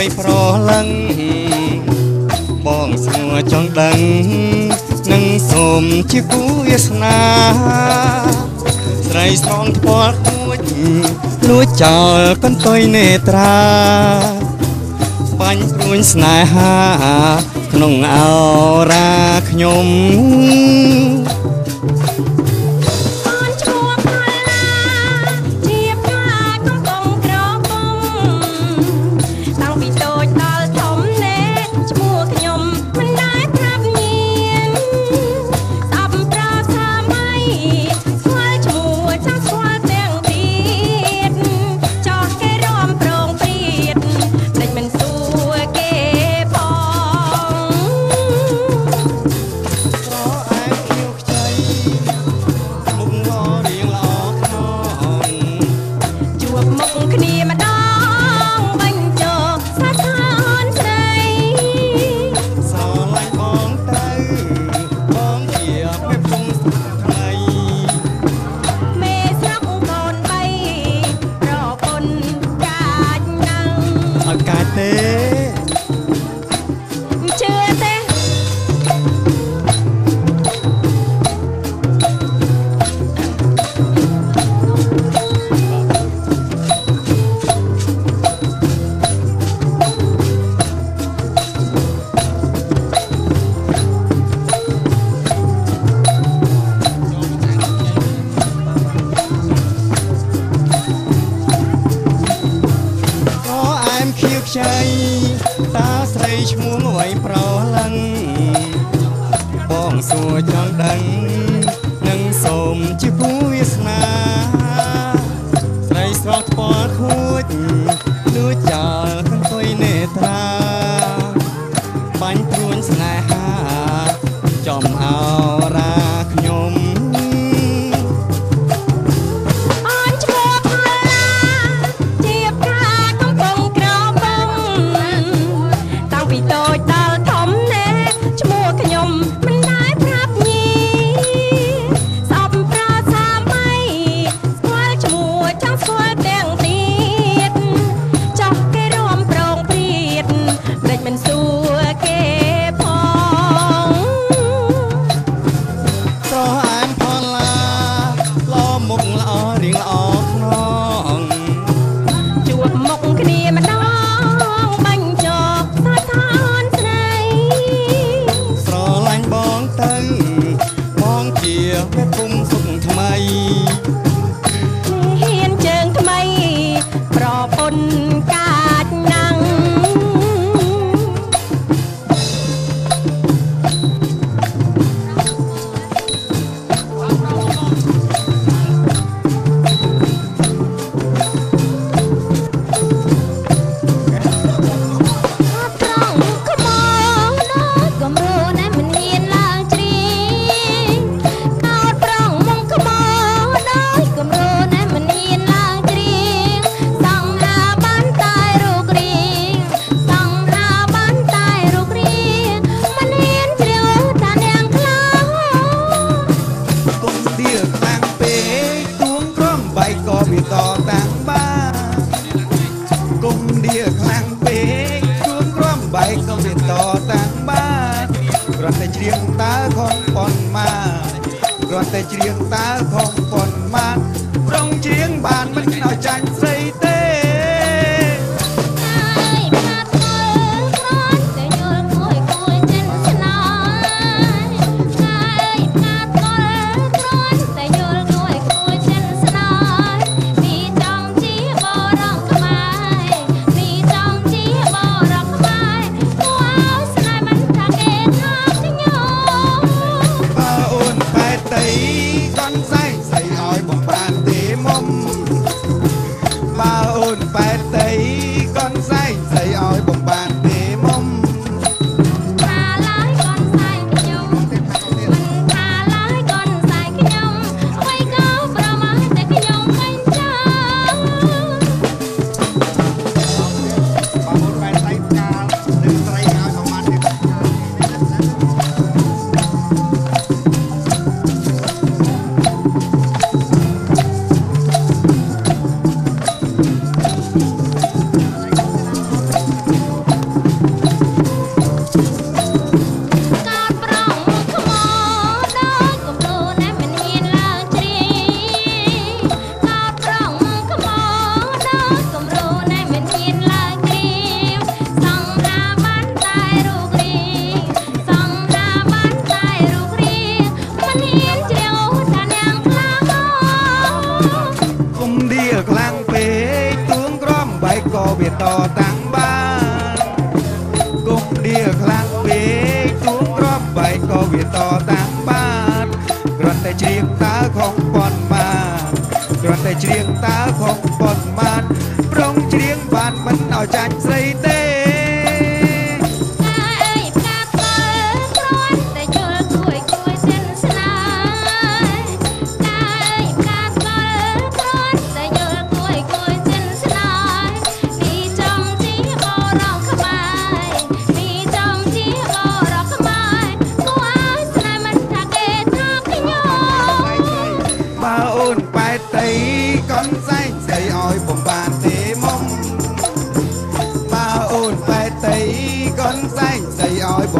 ប្រលឹងបងសួរចង់ដឹងនឹងសូមជាគូវាសនាស្រីស្រងថ្ពាល់គួចលួចចោលកន្ទុយនេត្រាបាញ់ព្រួញស្នេហាក្នុងអោរាខ្ញុំតើស្រីឈ្មោះអ្វីប្រលឹងបងសួរចង់ដឹងនឹងសូមជាគូវាសនាស្រីស្រស់ថ្ពាល់ខួចលួចចោលកន្ទុយនេត្រាបាញ់ព្រួញស្នេហាចំអោរាខ្ញុំแต่เชียงตาของปอนมาก่อนแต่เชียงตาของปอนมาร้องเชียงบานมันเอาใจใส่เต้บ่าว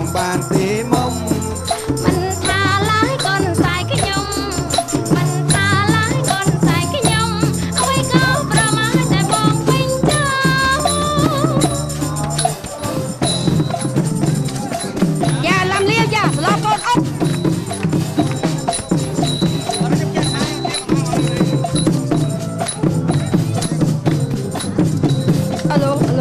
บานตีมุมมันทาล้ายก้นสายขยมมันทาล้ายก้นสายขยมเอาไว้เก้าประมาณแต่บอกเป็นเจ้าอย่าลำเลียงอย่าสลบก้นอกฮัลโหลฮัลโหล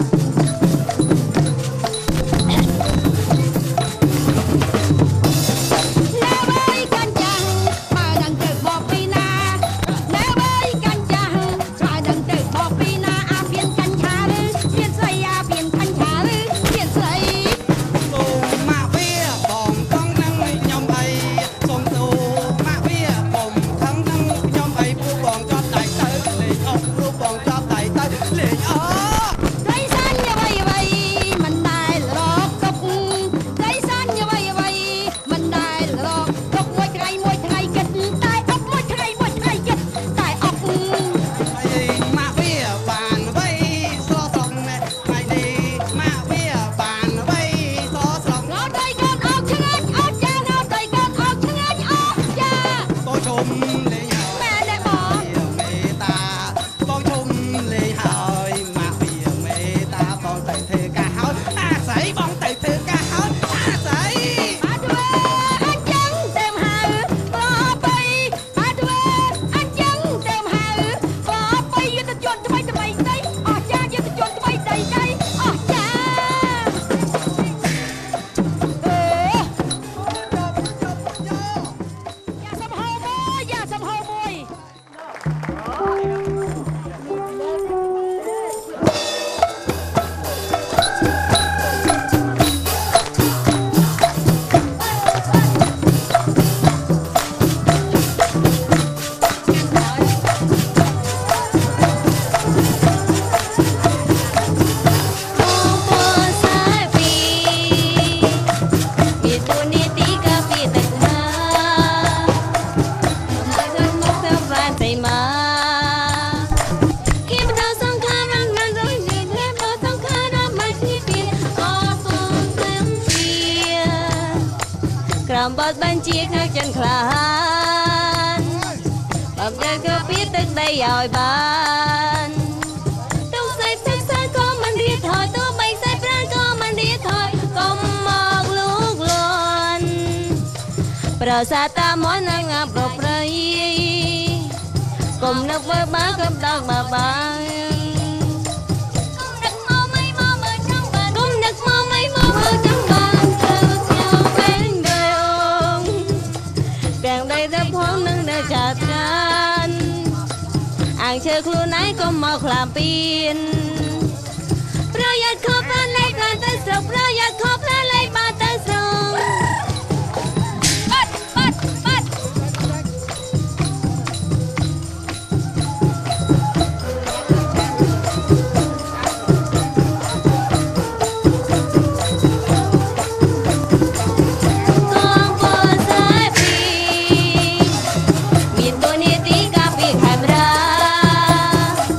บดบัญชีข้าจันคลานแบบเดินก็พิตึกได้ยาวบานต้องใส่ทักษะก็มันเรียถอยตัวใบใส่ปราณก็มันเรียถอยก็มองลูกหลอนประสาตามอนนางงามปลอบไรกลมนักเบิกบ้ากับดอกมาบางก้มนักมอไม่มอเบอร์จังบานก้มนักมอไม่มอเบอร์จังบานจัดการอ่างเชื่อครูไหนก็มาคลามปีนประหยัดขอพระในการตั้งสระประหยัดขอพระในบาตั้งสระปัดปัดปัด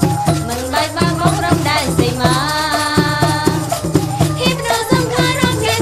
ฮิปโนสังขาร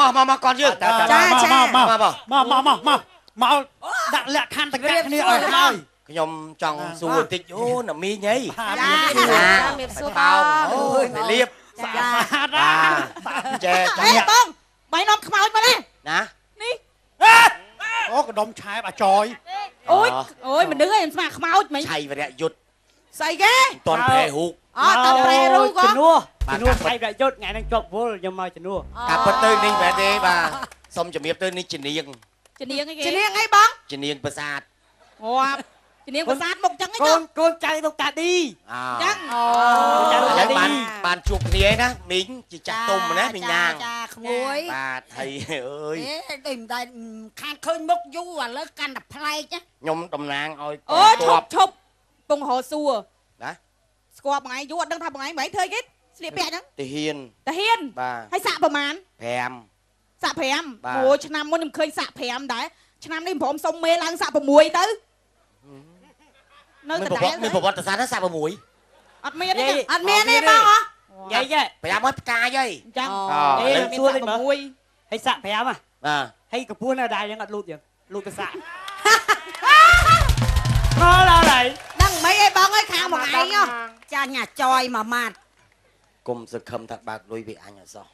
มาก่อนยืนมาดักแหละคันตะแกรงนี่เอ้ยยมจังสูติโยน่ะมีไงเมียสู้เปล่าไปเรียบเจ๊เฮ้ยป้องใบนมขมาวมาเลยนะโอ้กระดมชายป่ะจอยโอ้ยมันดื้อมันมาขมาวไหมใช่ไปเนี่ยหยุดใส่แกตอนแพ้หุกอ๋อตอนแปรรู้ก็นัวใครได้ยศไงนั่งจบวุ้ยยังมาจะนัวกับประตูนี่แบบนี้บ่าสมจะมีประตูนี่จีเนียงจะเนียงไงบ้องจีเนียงประสาทโอ้จะเนียงประสาทบกจังไงโกนใจตกตาดีจังแล้วบานchuộtนี่นะมิงchỉ chặt tôm mà nè mình nhang ขโมย bà thầy ơi ติ่มได้ข้างคืนมุกยู่อ่ะเลิกกันดับไพรจ้ะ nhom đồng nang ơi โอ้ชบปงหอซัว đó สกอร์ไงยู่ดังทำไงไหมเธอคิดเสียเปียจัง thì hiền แต่เฮียน bà ให้สะประมาณ thèm สะแผมโอ้ชนามมันเคยสะแผมได้ชนามนี่ผมทรงเมลังสะประมวยตื้อ mình bảo vật sao nó sao bà mũi อัดเมียนี่อัดเมียนี่บ้างเหรอ vậy vậy phải làm hết ca vậy จัง đấy มี xua สะ lên ประ mà มวย hay sạ phé mà à hay cái buôn nào đàiยังกัดลูดอย่างลูดกระสะมาแล้วไหนดังmấy ai bong ấy khang một ngày nhá cha nhà chòi mà mạt cùng sự khâm thật bạc đôi vị anh ở sao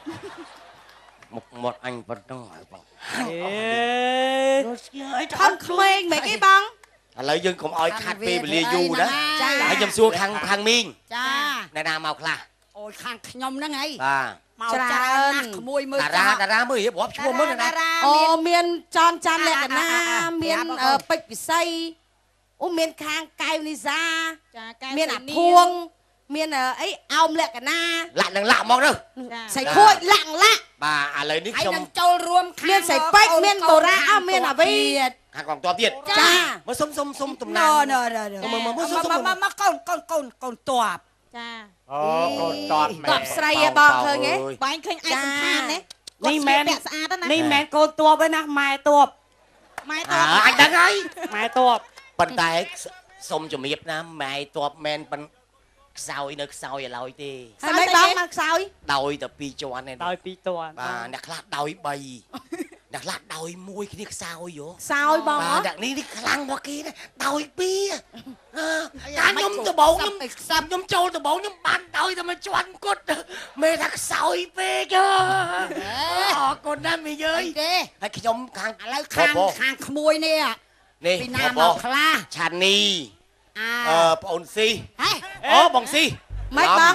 một anh vẫn đang hỏi bằng เอ๊ะ không khuyên mấy cái bong lấy dân cũng oi khát phê bị lia du đó cha hãy nhầm xua khang miên cha này nào màu khla ôi khang nhom đó ngay à màu cha mùi mưa đà ra mới bóp chua mới này nè โอ้เมียนจอนจันแหลกกันนะเมียนเป็กปิไซโอ้เมียนคางไก่นิซาเมียนอับพวงเมียนไอ้เอาแหลกกันนะ lạ đằng lạ mong đâu ใส่ถ้วยหลังละ bà à lấy nước hãy trong đừng trâu rùm เมียนใส่เป็กเมียนโตระเอาเมียนอะวี hàng vòng to tiền จ้า mới xông tầm nè nào nè nè mà con tọp จ้าโอ้โกนตอดตอบใส่บองเคยไง bà anh khinh ai sẵn sàng đấy นี่แมน bẹt xa đó nè นี่แมนโกนตัวไปนะไม้ตัว mai à tọp anh đang ấy ไม้ตัว bên tay xông cho miệp nam mày tuột men bên sau nước sau vậy lôi đi ใส่ไม่บ้องมาใส่ đôi tập pi cho anh này ต่อยปีตัว bà đặt lát đôi bầy đặt lát đôi môi cái nước sau vô ใส่บอง bà đặt ní đi khăn qua kia đó đôi bia cá nhom từ bộ nhom trâu từ bộ nhom bàn đôi tao mày cho anh cút mày đặt sau bê chưa con nam mày ơi kê hay cái nhom khăn lấy khang mùi nè nè vì nam màu khla chani à bọn si hey ô bọn si ไม่บ้อง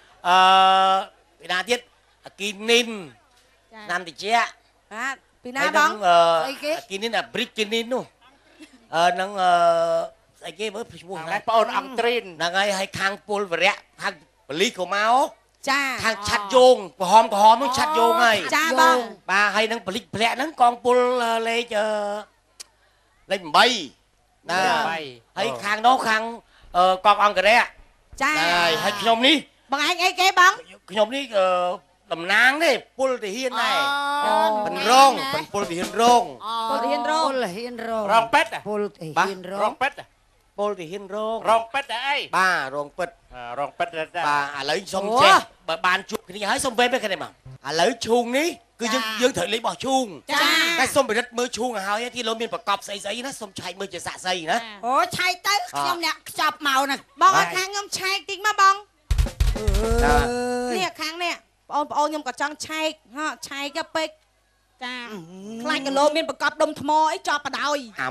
Việt Nam tiết kinin nam thì chia ปีหน้าบ้อง kinin là brick kinin luôn nâng cái kia với mua cái bọn ông trin là ngay hay khang pol và rẽ khang lý của máu จ้า khang chặt vô của hòm nó chặt vô ngay จ้าบ้อง bà hay nâng brick lẹ nâng con pol lấy chờ lên bay nè hay khang đó khang con ông cái đấy จ้า này hay nhom đi bằng anh ấy cái bóng nhom đi đầm nang đấy pol thì hiên này phần rong phần pol thì hiên rong Pol hiên rong รองเป็ดอ่ะ Pol บ้า hiên รอง rong เป็ดอ่ะ pol thì hiên rong รองเป็ดไอ้ ba rong pet รองเป็ดได้ bà lấy xong che bà bàn chuột cái này hái xong về bên cái này mà lấy chuông ní cứ dương thử lấy bỏ chuông cái xong bị đất mưa chuông hái thì lôi miền bạc cọp xây giấy nó xong chạy mưa chỉ dạ dây nữa โอ้ใช่เต้ยเนี่ยจับเมาน่ะบ้องคางยมชายติ๊กมาบ้องเนี่ยคางเนี่ยโอนยมกับจังชายฮะชายก็เป็กจ้าคล้ายกับโลมีนประกอบดมทมไอ้จอประดอย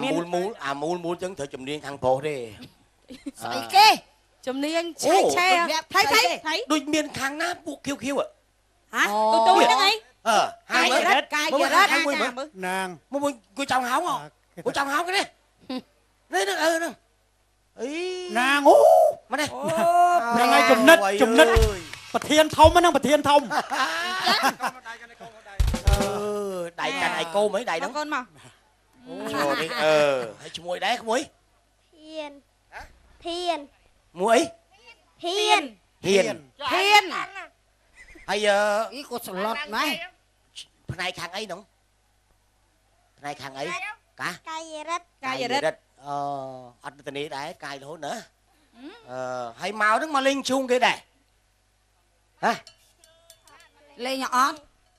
mul chẳng thử chùm điên thằng phố đi ใส่เก้จมเนียงชายแช่thấy đôi miền khang ná buộc kêu kêu ạ hả tôi đó ngay hai cái mươi đất cái mới đất hai mươi mà นาง mua cô chồng háo không cô chồng háo cái này đây nó nè ý นางโอ้ mà đây ยังไงจุ่มนิดจุ่มนิดประเทียนทมมันนั่งประเทียนทม đại cành ai cô mấy đại Bác đó con mà rồi đi hay chui đấy không muối เทียนเทียน muối เทียน hiền thiên hay ý của sờ lọt này này khang ấy đúng này khang ấy cả ไก่รัด cài rồi đấy anh tên này đấy cài lỗ nữa hay màu đứng mà lên chung cái này hả lên nhỏ ออเต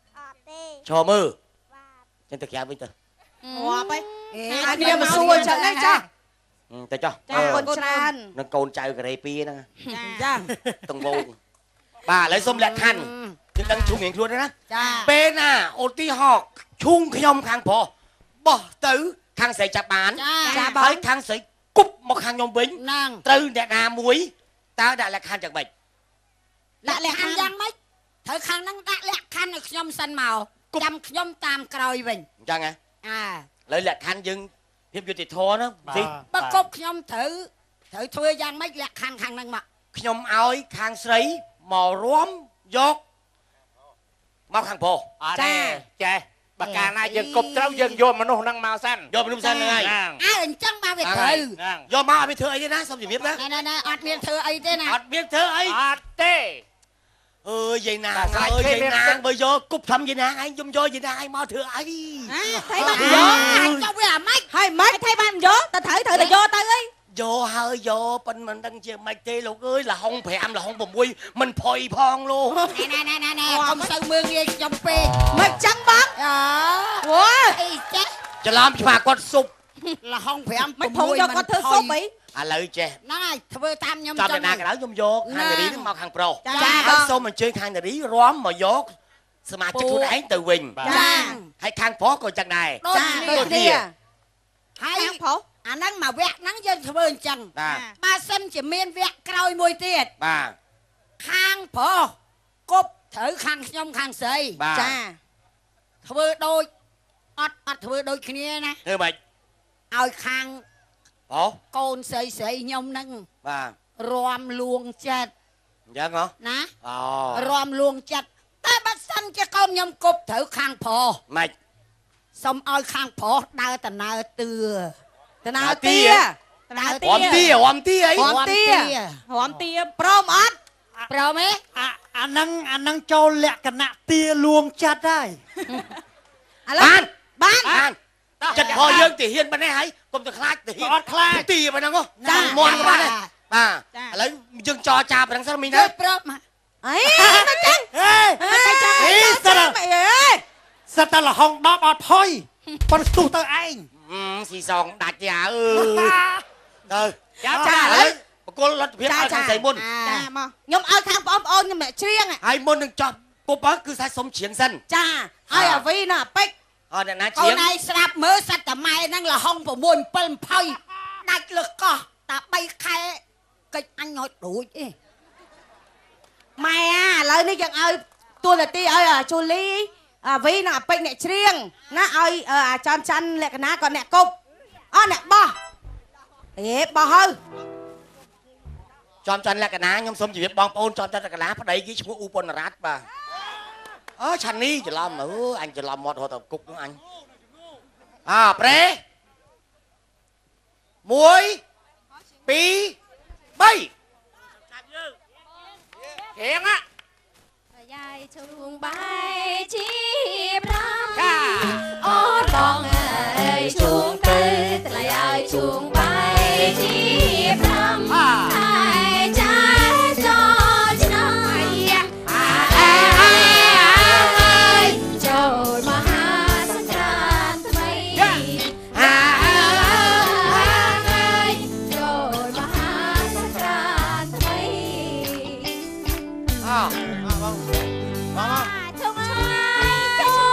cho mơ trên thực hiện bây giờ ងាប់ហើយគ្នាមកសួរចឹងណាចាទៅចុះចាកូនច្រើននឹងកូនចៅកេរេ2ហ្នឹងចាតង្វងបាទឥឡូវសុំលក្ខខណ្ឌគឺដឹងឈុំរៀងខ្លួនទេណាចាពេលណាឧទាហរណ៍ឈុំខ្ញុំខាងប្រុសបោះទៅខាងស្រីចាប់បានចាបងហើយខាងស្រីគប់មកខាងខ្ញុំវិញហ្នឹងត្រូវអ្នកណាមួយតើដាក់លក្ខខណ្ឌយ៉ាងម៉េចដាក់លក្ខខណ្ឌយ៉ាងម៉េចត្រូវខាងហ្នឹងដាក់លក្ខខណ្ឌឲ្យខ្ញុំសិនមកចាំខ្ញុំតាមក្រោយវិញអញ្ចឹងហ៎អាឥឡូវលក្ខខណ្ឌយើងភាពយុត្តិធម៌ណាទីបើគប់ខ្ញុំត្រូវធ្វើយ៉ាងម៉េចលក្ខខណ្ឌខាងហ្នឹងមកខ្ញុំឲ្យខាងស្រីមករួមយកមកខាងប្រុសចាចេះបើកាលណាយើងគប់ត្រូវយើងយកមនុស្សហ្នឹងមកសិនយកមនុស្សសិនហ្នឹងហើយអញ្ចឹងមកវាត្រូវយកមកឲ្យវាធ្វើអីទេណាសុំជំរាបណាណែអត់មានធ្វើអីទេណាអត់មានធ្វើអីអត់ទេអើយយាយណាអើយយាយណាបើយកគប់ធំយាយណាឯងខ្ញុំយកយាយណាឯងមកធ្វើអីថៃបានយកចុះវាអាម៉េចហើយមិនថៃបានយកតែត្រូវតែយកទៅអីយកហើយយកប៉ុនមិនដឹងជាម៉េចទេលោកអើយលហុង5លហុង6មិនផុយផងលោកណែកុំសូវមើងងាយខ្ញុំពេកមិនចឹងបងអូវ៉ាអីចេះច្រឡំច្បាស់គាត់ស៊ុបលហុង5 មិនផងយកគាត់ធ្វើស៊ុបអីឥឡូវចេះហ្នឹងហើយធ្វើតាមខ្ញុំចាំចឹតែងណាក៏ដោយខ្ញុំយកខាងនារីនេះមកខាងប្រុសចាហើយសូមអញ្ជើញខាងនារីរួមមកយកសមាជិកខ្លួនឯងទៅវិញចាហើយខាងប្រុសក៏ចឹងដែរដូចគ្នាហើយខាងប្រុសអាហ្នឹងមកវគ្គហ្នឹងយើងធ្វើអញ្ចឹងបាទបើសិនជាមានវគ្គក្រោយមួយទៀតបាទខាងប្រុសគប់ត្រូវខាងខ្ញុំខាងស្រីបាទចាធ្វើដូចអត់ធ្វើដូចគ្នាណាធ្វើម៉េចឲ្យខាងប្រុសកូនស្រីខ្ញុំហ្នឹងបាទរំលួងចិត្តអញ្ចឹងហ៎ណាអូរំលួងចិត្តតែបើសិនជាកូនខ្ញុំគប់ត្រូវខាងប្រុសម៉េចសុំឲ្យខាងប្រុសដើរដំណើរទឿតើណាទាដើររំទារំទាអីរំទារំទាព្រមអត់ព្រមទេអាហ្នឹងចូលលក្ខណៈទាលួងចិត្តហើយឥឡូវបានបានចិត្តផយើងទាហ៊ានប៉ុណ្ណេះហើយកុំទៅខ្លាចទាហ៊ានអត់ខ្លាចទាប៉ុណ្ណឹងហ៎ចាមន់ក៏បានដែរបាទឥឡូវយើងចរចាប៉ុណ្ណឹងសិនមីងណាព្រមអីទៅចឹងហេទៅចឹងអីសិនអីសិតតែលហុង10អត់ផុយប៉ុន្តែស្ទុះទៅឯងស៊ីសងដាច់ទេអើទៅចាឥចាឡូវបកគលលទ្ធភាពឲ្យខាងស្រីមុនចាមកខ្ញុំឲ្យខាងបងប្អូនខ្ញុំច្រៀងហើយមុននឹងចប់គប់គឺសាច់សុំច្រៀងសិនចាឲ្យអាវីណាពេកអត់អ្នកណាកូច្រៀងនឯងស្រាប់មើលសត្វតាម៉ែហ្នឹងលហុង6 7 20ដាច់លើកោះតែ3ខែកិច្ចអញឲ្យដូចអីម៉ែឥឡូវនេះយើងឲ្យតួនាទីឲ្យជូលីអាវីណាពេកអ្នកច្រៀងណាឲ្យអាចន់ច័ន្ទលក្ខណៈក៏អ្នកគប់អ្នកបោះអេបោះហើយចំចាន់លក្ខណៈខ្ញុំសូមជម្រាបបងប្អូនចំចាន់លក្ខណៈប្តីគេឈ្មោះអ៊ូប៉ុនរ៉ាត់បាទអើឆានីច្រឡំអញច្រឡំមាត់រត់ទៅគុកនោះអញប្រេ1 2 3 រៀងយាយជួងបាយជីប្រាំអូនបងអើយជួងទៅថ្លៃឲ្យជួងបាយជីប្រាំហើយចាចោឆ្នាំចូលមហាសង្គ្រាមថ្មីចូលមហាសង្គ្រាមថ្មីបងបងជុំឆ្ងាយជុំ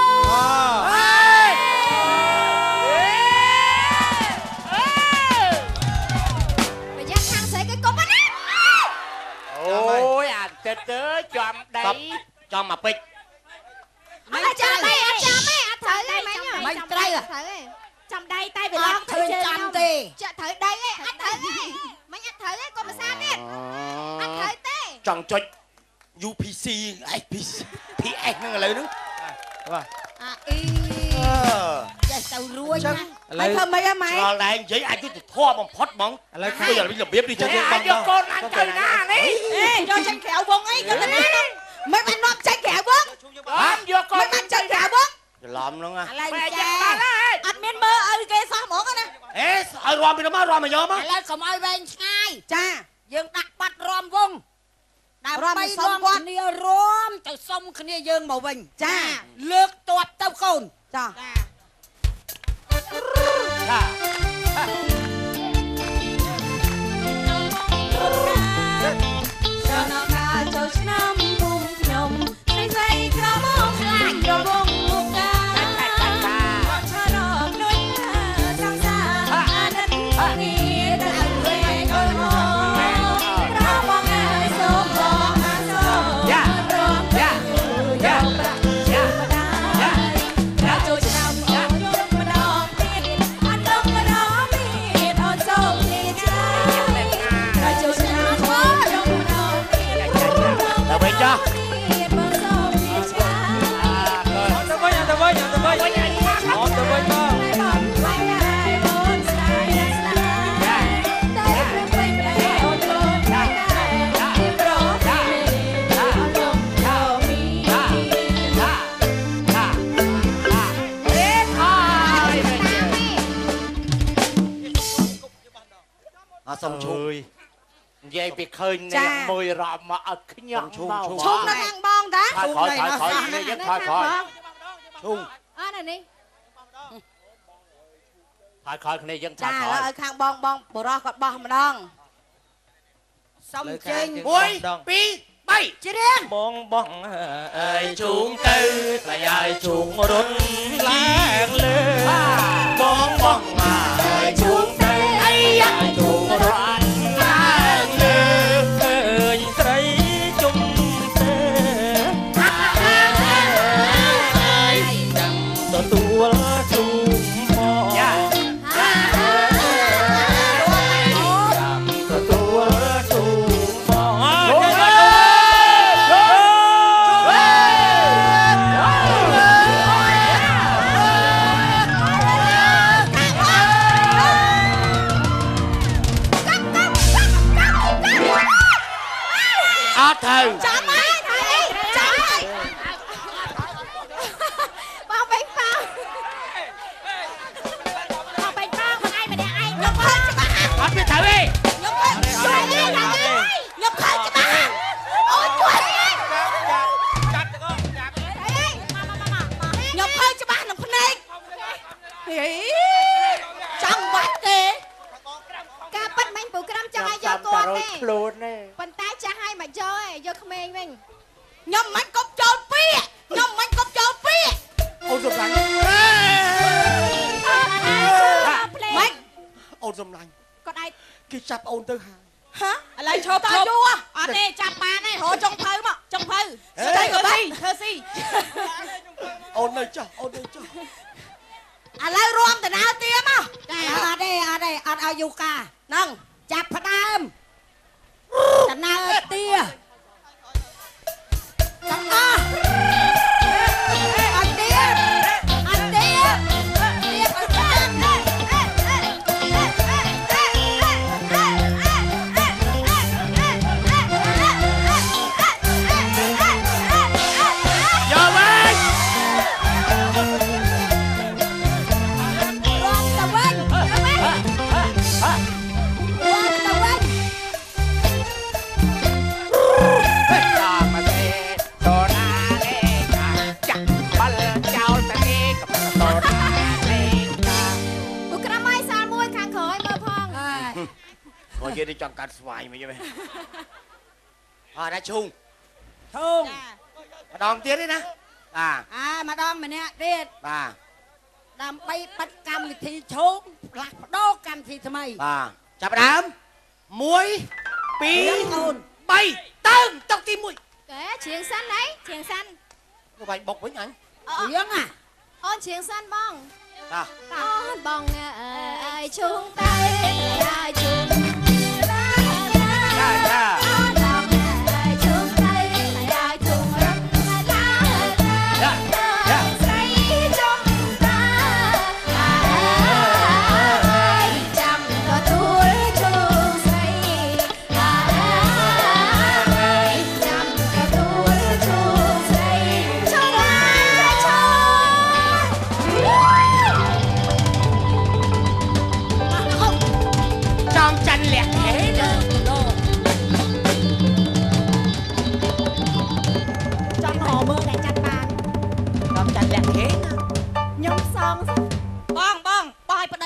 ប្រយ័ត្នខាងស្រីគេគប់ណាអូយអាទឹកទៅចំដីចំមកពេជ្រអត់ចាំទេអត់ចាំទេអត់ត្រូវទេមិញមិនត្រូវទេចាំដៃតែវាអឡងត់ឃើញចាំទេចាក់ត្រូវដៃទេអត់ត្រូវទេមិញអត់ត្រូវទេកុំភាសាទៀតអត់ត្រូវទេចង់ចុច UPC XPC PS ហ្នឹងឥឡូវហ្នឹងអាអ៊ីចេះទៅរួចណាហើយធ្វើម៉េចហ៎ម៉ែឆ្លល់ដែរនិយាយអាចយុត្តិធម៌បំផុតហ្មងឥឡូវឃើញរបៀបនេះចឹងអាចយកកូនអញទៅណានេះយកចេញក្រៅវងអីយកទៅណាមិនបាននាំចេញក្រៅវងបានយកកូមិន នបានចេញក្រៅវងច្រឡំហ្នឹងឥឡូវបែរចេះចាំបានហើយអត់មានមើលឲ្យគេសោះហ្មងណាអេឲ្យរំពីនោះមករំមកយកមកឥឡូវកុំឲ្យវែងឆ្ងាយចាយើងដាក់បាត់រំវងដើម្បីនាំគ្នារួមទៅសុំគ្នាយើងមកវិញចាលើកតបទៅកូនចា Hãy xong chui vậy bị khơi nè mùi rọ mà ở cái nhọn chung nó thang bong ta khỏi này rất khỏi chung này đi khỏi này dân khỏi ở khang bong bong bồ ro còn bong mà đong xong trên ôi pi bay chết điên bong bong ơi chuông tư là ai chuông rút láng lên bong bong ơi chuông tư ai chuông rút láng lên ơi say chung tê cho tua chuông mò thầy chậm ấy thầy chậm ấy bao bánh bao mà ai mà đẻ ai nhập hết cho bà bắt cái thầy đi nhập hết chuối đi nhập hết cho bà ôi chuối nhập hết cho bà nhập con này chẳng bắt kì ca bắt bánh bù cam cho ai vô con nè bánh tay cho hai mà vô ấy vô không em mình nhom mánh cốc trôn pia nhom mánh cốc trôn pia ôi dùm lạnh mánh ôi dùm lạnh còn ai cái chạp ôn tư hàng hả lại chộp chộp ở đây chạp bà này họ trong phơi mà trong phơi đây thơ si ôn đây cho lại rôm từ nào tiêm à ở đây ở Ayuka nâng chạp phật am từ nào tia chậm à anh tia Thôi kia đi chọn cắt xoài mày cho mày đã chung mà đòn tiếng đấy nè mà đom mày nè đi đam bay bắt cam thì chốn lạc đô cam thì tham mày chạp đám muối pí bay tưng tóc tim muối kể chuyện xanh đấy chuyện xanh cô bạch bọc với nhánh tiếng à ôn chuyện xanh bong à ôn bong ai chung tay ai chung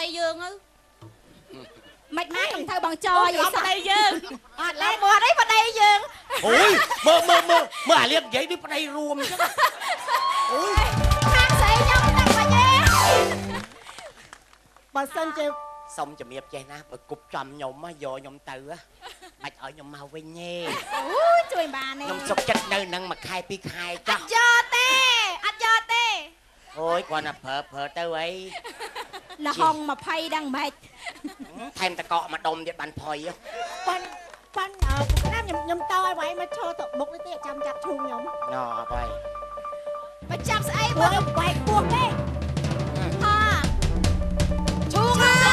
យើងមិនណាកំថៅបងចយប្តីយើងអត់ឡើយមកអីប្តីយើងអូយមើលអាលៀបនិយាយនេះប្តីរួមអញ្ចឹងអូយខាងស្អីខ្ញុំដាក់មកទេបើសិនជាសុំជំរាបចេះណាបើគប់ចំខ្ញុំមកយកខ្ញុំទៅបាច់ឲ្យខ្ញុំមកវិញទេអូជួយបានទេខ្ញុំសុខចិត្តនៅនឹងមួយខែពីរខែចាស់អត់យកទេអូយគាត់ណាប្រើទៅអីលហុង20ដឹងម៉េចថែមតកក់មកដុំទៀតបានផុយប៉ាន់ខ្ញុំតឲ្យវាយមកឈរទៅមុខនេះទេចាំចាប់ឈូងខ្ញុំណ៎អត់ហើយមកចាប់ស្អីបើខ្ញុំបែកពោះទេហាឈូងឈូង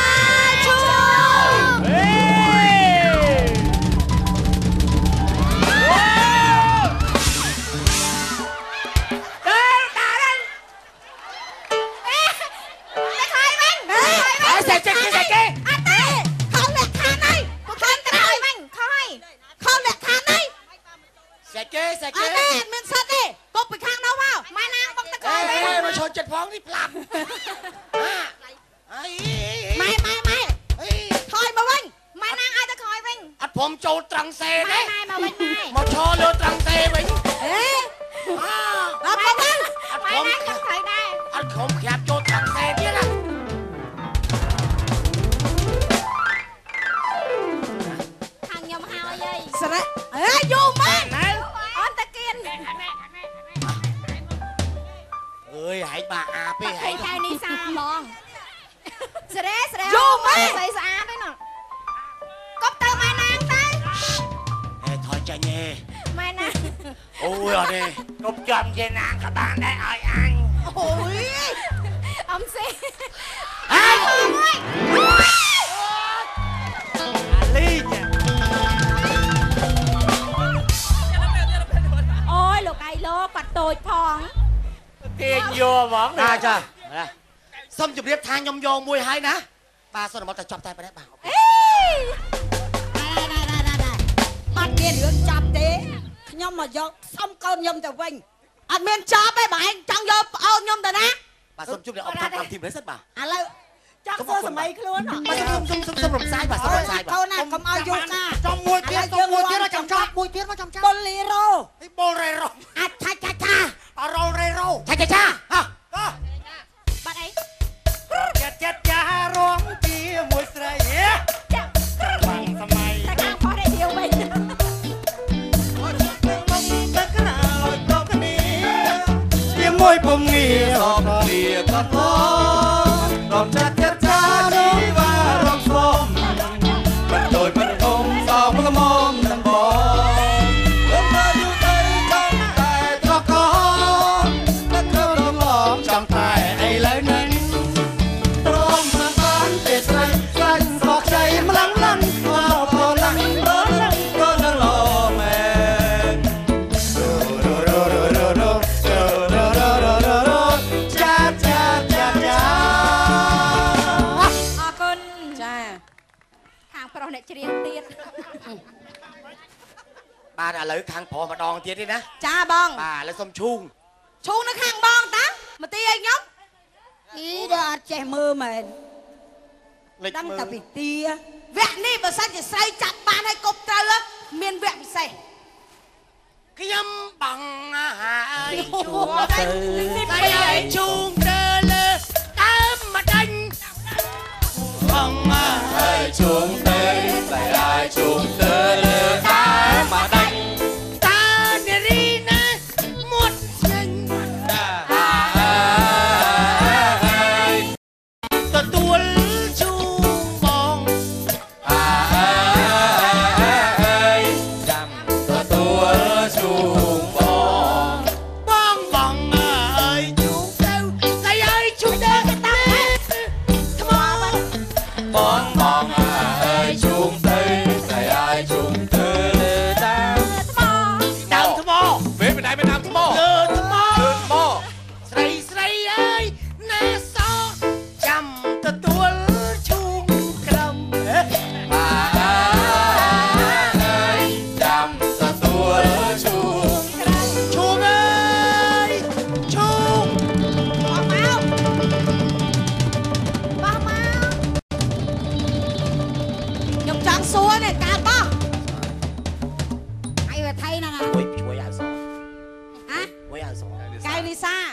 ចិត្តផងនេះប្លាប់អីម៉ែថយមកវិញម៉ែណាងឲ្យទៅក្រោយវិញអត់ព្រមចូលត្រង់សេទេម៉ែមកវិញមកឈរលើត្រង់សេវិញអត់មកវិញម៉ែណាងចង់ត្រូវដែរអត់ក្រុមក្រាបចូលត្រង់សេទៀតណាខាងខ្ញុំហើយអីស្រែយូរម៉ែអត់តាគៀនអើយហែកបាអាពេហែកហៅនេះសាហ្មងស្រែយូរម៉ែស្អីស្អាតទេណោះកុំទៅម៉ែណាងទៅហេថយចាញ់ហេម៉ែណាងអូយអត់ទេកុំចាំយាយណាងក៏បានដែរឲ្យអញអូយអំសេហេលីចាអូយលោកឯងលោកគាត់តូចផងទាញយកហ្មងណាចាសុំជម្រាបថាខ្ញុំយកមួយហើយណាបាទសុំមកតែចប់តែប៉ុណ្ណេះបាទអត់មានរឿងចាប់ទេខ្ញុំមកយកសុំកូនខ្ញុំទៅវិញអត់មានចាប់ទេបងឯងចង់យកប្អូនខ្ញុំទៅណាបាទសុំជម្រាបអបតាមទីម្លេះសិនបាទឥឡូវចង់សួរសម័យខ្លួនបាទសុំរំសាយបាទសុំរំសាយបាទកូនណាកុំឲ្យយកណាចំមួយទៀតចាំចាប់មួយទៀតមកចាំចាប់បុលីរ៉ូបុលរ៉េរ៉ូអាចឆាអរ៉ូរ៉េរ៉ូឆាបាត់អីចិត្តចារងជាមួយស្រីចាំសម័យតែខាងផោះនេះទៀតវិញទឹកក្រោយតគ្នាជាមួយពំងារកគ្នាក៏ឡងចិត្តចានេះវារងស្លំមិនដូចមិនធំសោមល្មមនឹងបងអើមើលយូរទៅចង់តែត្រកកទឹកក្រោយឡងចង់តែឥឡូវនេះត្រង់ស្បានទេស្រីស្លាញ់ស្បកใจម្លឹងឡំមកក៏ណាស់ក៏នឹងឡមែអ្នកច្រៀងទៀតបាទឥឡូវខាងប្រុសម្ដងទៀតទេណាចាបងបាទឥឡូវសុំឈូងនៅខាងបងតាមកទីឲ្យខ្ញុំដល់អត់ចេះមើលមែនដឹងតែពីទីវគ្គនេះបើសិនជាស្រីចាប់បានឲ្យគប់ត្រូវមានវគ្គពិសេសខ្ញុំបងហើយជួទៅតែឲ្យជូងទៅលើតាមមកដាញ់បងហើយជូងទៅតែឲ្យជូងទៅលើតាមមកដាញ់តានារីណាមុតចេញទទួលជូងបងចាំទទួលជូងបងហើយជូងទៅតែឲ្យជូងទៅថ្មបងហើយជូងទៅតែឲ្យជូងទៅលើដើមថ្មពេលមិនដែរដើមថ្មលើថ្មស្រីអើយណាសចាំទទួលជូងក្រំហើយចាំទទួលជូងក្រំជូងអើយជូងបោះមកសួរនេះការបោះឲ្យវាថៃហ្នឹងជួយឲ្យសោះហ៎ជួយឲ្យសោះកៅនីសា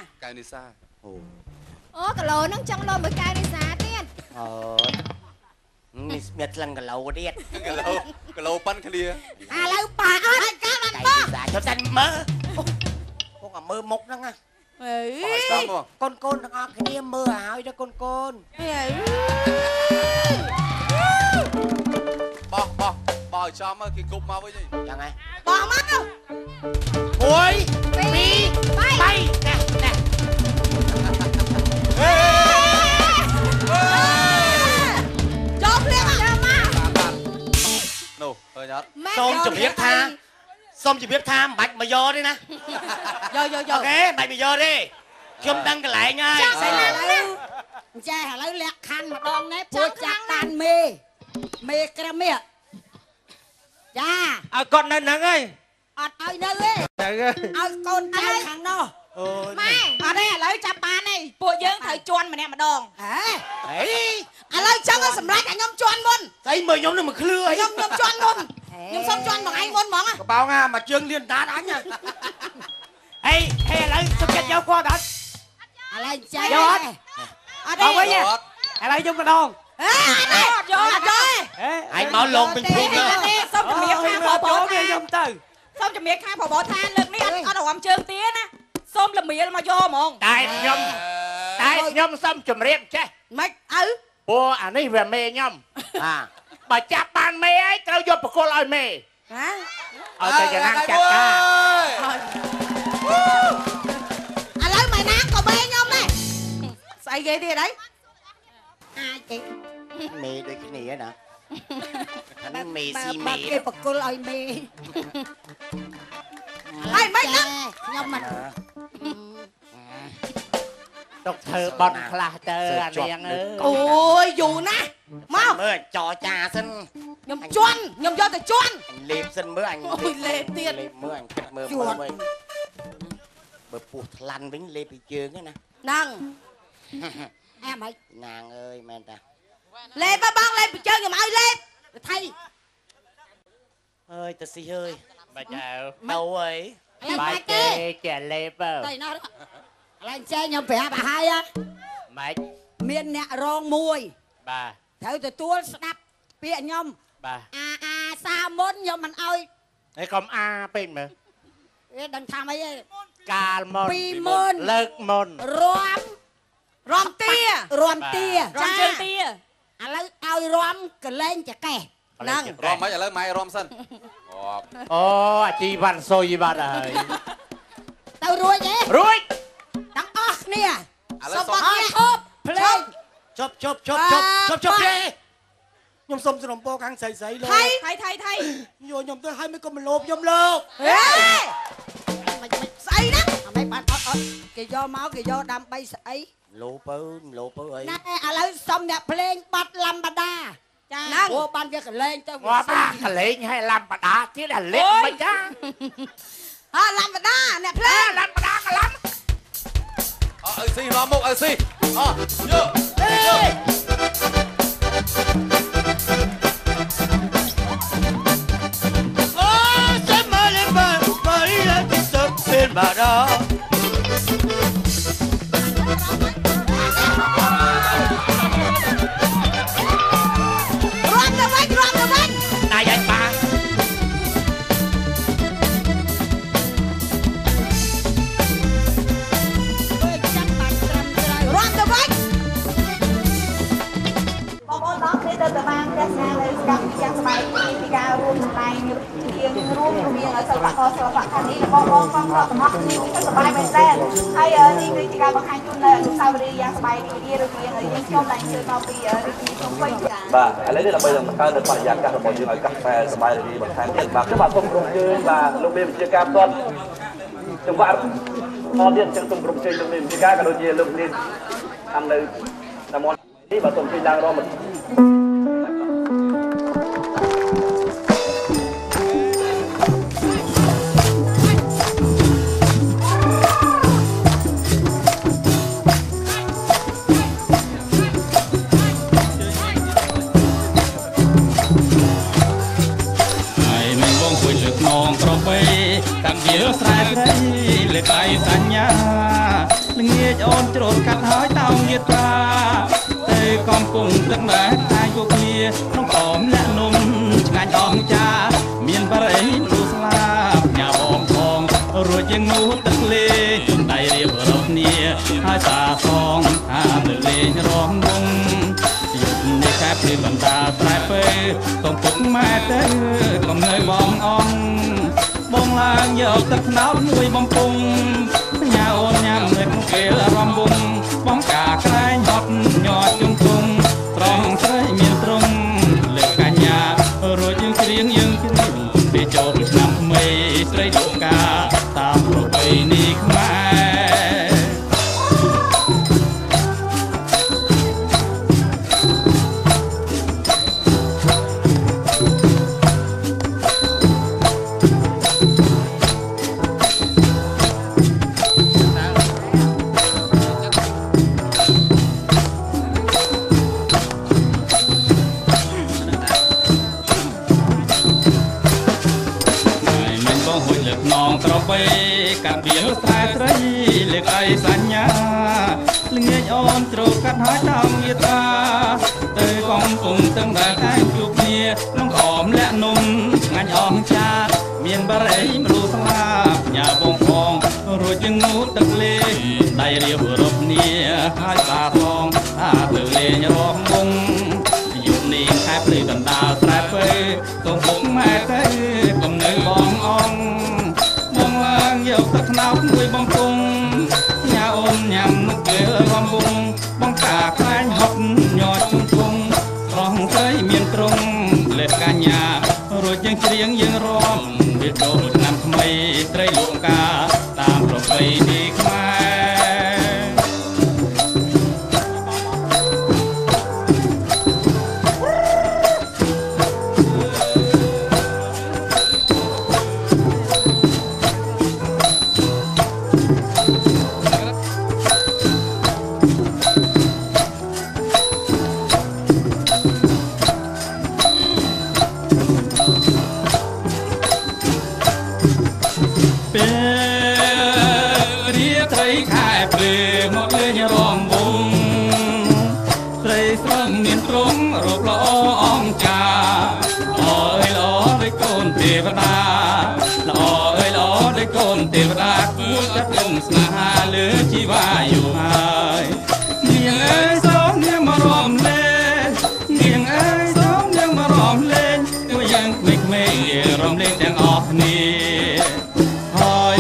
អូគីឡូហ្នឹងចង់លោមួយកៅនីសាទៀតអូនេះមានក្លិនគីឡូទៀតគីឡូប៉ាន់គ្នាឥឡូវប៉ាអត់កាបានបោះចូលសិនមើលពងមើលមុខហ្នឹងណាអេកូនទាំងអស់គ្នាមើលឲ្យទៅកូនបោះឲ្យចំគេគប់មកវិញយ៉ាងហ្នឹងបោះមកទៅ 1 2 3ណែចូលភ្លាមមកនោះឃើញអត់សូមជម្រាបថាមិនបាច់មកយកទេណាយកអូខេមិនបាច់មកយកទេខ្ញុំដឹងកន្លែងហើយស្អីណាចាឥឡូវលាក់ខណ្ឌម្ដងនេះពួកចាប់តានមេក្រមៀចាឲ្យគាត់នៅហ្នឹងហើយអត់ឲ្យនៅទេឲ្យកូនចៅខាងនោះម៉ែអត់ទេឥឡូវចាប់បានទេពួកយើងត្រូវជន់ម្នាក់ម្ដងហេឥឡូវចង់ឲ្យសម្រេចឲ្យខ្ញុំជន់មុនស្អីមើលខ្ញុំនឹងមកឃ្លឿអីខ្ញុំជន់មុនខ្ញុំសុំជន់បងឯងមុនហ្មងកបោងាមកជើងលៀនតាតអញហេឥឡូវសុំចិត្តយកគាត់អត់ឥឡូវចាយកអត់ទេឥឡូវខ្ញុំម្ដងអត់យកអញមកលងពេញភូមិនេះសុំជំរាបខាងបបោថាខ្ញុំទៅសុំជំរាបខាងបបោថាលើកនេះអត់រំជើងទៀណាសុំល្មៀលមកយកហ្មងតែខ្ញុំសុំជំរាបចេះម៉េចឪព្រោះអានេះវាមេខ្ញុំបើចាប់បានមេហើយត្រូវយកបកគលឲ្យមេឲ្យតែយ៉ាងណាចាត់ការឥឡូវម៉ែណាក៏មេខ្ញុំដែរស្អីគេទៀតអីអាចគេមេដូចគ្នាណាអានេះមេស៊ីមេគេបកគលឲ្យមេហើយមិនហ្នឹងខ្ញុំមិនទុកធ្វើបន់ខ្លះទៅអានាងអើយអូយយូរណាស់មកមើលចរចាសិនខ្ញុំជន់ខ្ញុំយកទៅជន់លេបសិនមើលអញអូយលេបទៀតលេបមើលអញគិតមើលវិញបើពោះថ្លាន់វិញលេបពីជើងណាហ្នឹងអែមិននាងអើយមែនតាលេបបងលេបពីជើងខ្ញុំឲ្យលេបថៃអើយតាស៊ីអើយបាច់ទៅអើយបាច់ទេចេះលេបទៅណោះឥឡូវចេះខ្ញុំប្រាប់ឲ្យហើយម៉េចមានអ្នករងមួយបាទត្រូវទទួលស្ដាប់ពាក្យខ្ញុំបាទអាសាមុនខ្ញុំមិនឲ្យហើយកុំអាពេកមើលវាដឹងថាម៉េចទេកាលមុន 20000 លើកមុនរំទារំជើងទាឥឡូវឲ្យរំកលែងចកេះហ្នឹងរំមិនឥឡូវម៉ែរំសិនអូអាជីវ៉ាន់សុយបាត់ហើយទៅរួចទេរួចទាំងអស់គ្នាសុំអត់ឈប់ភ្លេងជប់ទេខ្ញុំសុំសំពោខាងស្រីលោកថៃយកខ្ញុំទៅឲ្យមិនក៏មកលោបខ្ញុំលោកហេស្អីណាមិនបានអត់គេយកមកគេយកដើម្បីស្អីលោពើអីណាឥឡូវសុំអ្នកភ្លេងបាត់លំបដាចាហ្នឹងអូបានវាកលែងទៅងាប់កលែងឲ្យលំបដាទៀតអាលេបមិនចាលំបដាអ្នកភ្លេងលំបដាកឡំអើស៊ីមកមុខអើស៊ីយកចាំមកលេបមកទីសុខពេលបាររំទៅវិញណាយឲ្យបាទៅបានផ្ទះស្នានៅកម្មវិធីយ៉ាងសប្បាយពីការរួមសម្ដែងរៀងរួមរវាងសិល្បករសិល្បៈខាងនេះបងផងរាប់ទាំងអស់គ្នាគឺសប្បាយមែនតើហើយនេះគឺជាការបង្ហាញជូននៅអនុស្សាវរីយ៍យ៉ាងសប្បាយរីករាយរវាងយើងខ្ញុំដែលធ្វើមកពីរាជធានីភ្នំពេញបាទឥឡូវនេះដើម្បីបង្កើននៅបរិយាកាសរបស់យើងឲ្យកាន់តែសប្បាយរីករាយបន្ថែមទៀតបាទខ្ញុំបាទសូមក្រុមជើងបាទលោកមេវិជាការផ្ទាត់ចង្វាក់អត់ទៀតចឹងសូមក្រុមជើងលោកមេវិជាការក៏ដូចជាលោកនេះតាមនៅតាមនេះបាទសូមជើងឡើងរំកាន់វាស្រែស្រីលើកឯសញ្ញាល្ងាចអូនច្រូតកាត់ហើយតោងញាត្រាទៅកំពុងទឹកម៉ែតែយកគ្នាក្នុងអមលាក់នំឆ្ងាញ់អង្ចាមានបរិយមនុស្សស្លាប់ញ៉ាបងផងរួចយើងនោះទឹកលេជុំដៃរៀបរកគ្នាហើយសាសងថាទៅលេងរំវងយុគនេះខែព្រៀបបណ្ដាស្រែពេកំពុកម៉ែទៅកំនៅបងអង្គបងឡើងយកទឹកថ្នោតមួយបំពង់ញ៉ាអូនញ៉ាំនៅក្នុងពេលរំវងបងកាក្រែងហត់ញាត់ជុំគង់ត្រង់ស្រីមានត្រង់លើកកញ្ញារួចយើងច្រៀងយើងច្រៀងពេលចូលឆ្នាំថ្មីស្រីលោកកាតាមប្រពៃណីខ្មែរកាត់វាស្រែស្រីលើកឯសញ្ញាល្ងាចអូនច្រូតកាត់ហើយតោងញាត្រាទៅកំពុងទឹកដែលតែជួបគ្នាក្នុងអមលាក់នំឆ្ងាញ់អង្ចាមានបរិយមនុស្សស្លាប់ញ៉ាបងផងរួចយើងងូតទឹកលេដៃរៀបរកគ្នាហើយបាផងថាទៅលេងរំវងយុគនេះខែព្រៃដណ្ដាលស្រែពេកំពុងម៉ែទៅកំនៅបងអង្គបងឡើងយកទឹកថ្នោតមួយបំពង់ញ៉ាអូនញ៉ាំនៅពេលរំវងបងកាខ្លាញ់ហត់ញាត់ជុំគង់ត្រង់ស្រីមានត្រង់លេបកញ្ញារួចយើងច្រៀងយើងរំវាចូលឆ្នាំថ្មីត្រីលោកកាតាមប្រពៃណីខ្មែរទេវតាគួរចាប់នឹងស្នេហាលើជីវ៉ាយូរហើយនាងអើយសូមនាងមករំលែងនាងអើយសូមនាងមករំលែងជួយយើងក្មេងៗរំលែងទាំងអស់គ្នាហើយ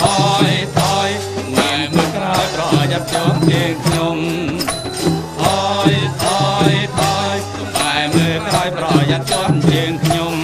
នាងមកក្រោយប្រយ័ត្នជាប់ជាងខ្ញុំហើយបែមើលក្រោយប្រយ័ត្នជាប់ជាងខ្ញុំ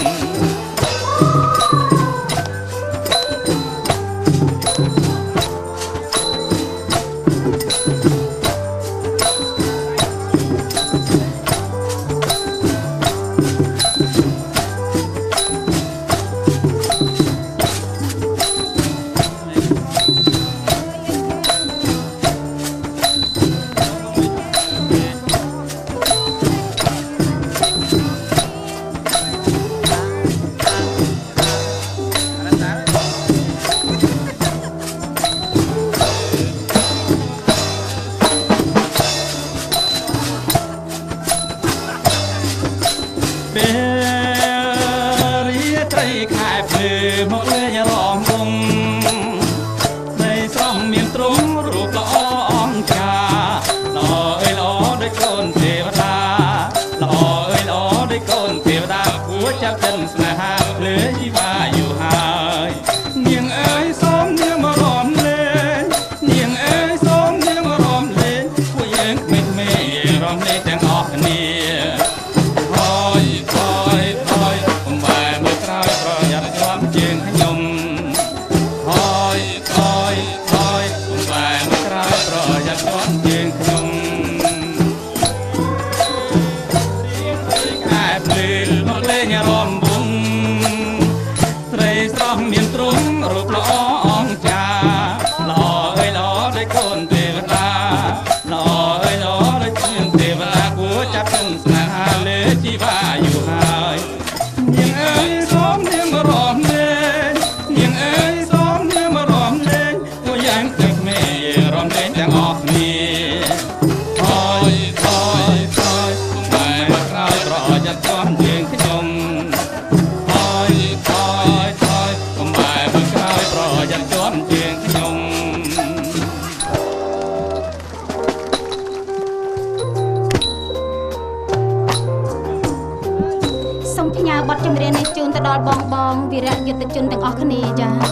ចាប់ចិនស្នេហាលើជីវ៉ាយូរហើយនាងអើយសូមនាងមករំលែងនាងអើយសូមនាងមករំលែងពួកយើងក្មេងៗរំលែងទាំងអស់គ្នាហើយកំបែមើលក្រោយប្រយ័ត្នជាប់ជាងខ្ញុំហើយកំបែមើលក្រោយប្រយ័ត្នជាប់ជាងខ្ញុំរំវងស្រីស្រស់មានទ្រង់រូបល្អអង្ចាល្អអើយល្អដូចកូនទេវតាល្អអើយល្អដូចជាងទេវតាគួរចាប់ចិនស្នេហាលើជីវ៉ាយូរហើយនាងអើយសូមនាងរំលែងនាងអើយយ័ត្នទាន់ជាងខ្ញុំថយកុំបែរមើលក្រោយប្រយ័ត្នទាន់ជាងខ្ញុំសូមផ្ញើបទចម្រៀងនេះជូនទៅដល់បងវីរយុទ្ធជនទាំងអស់គ្នាចា៎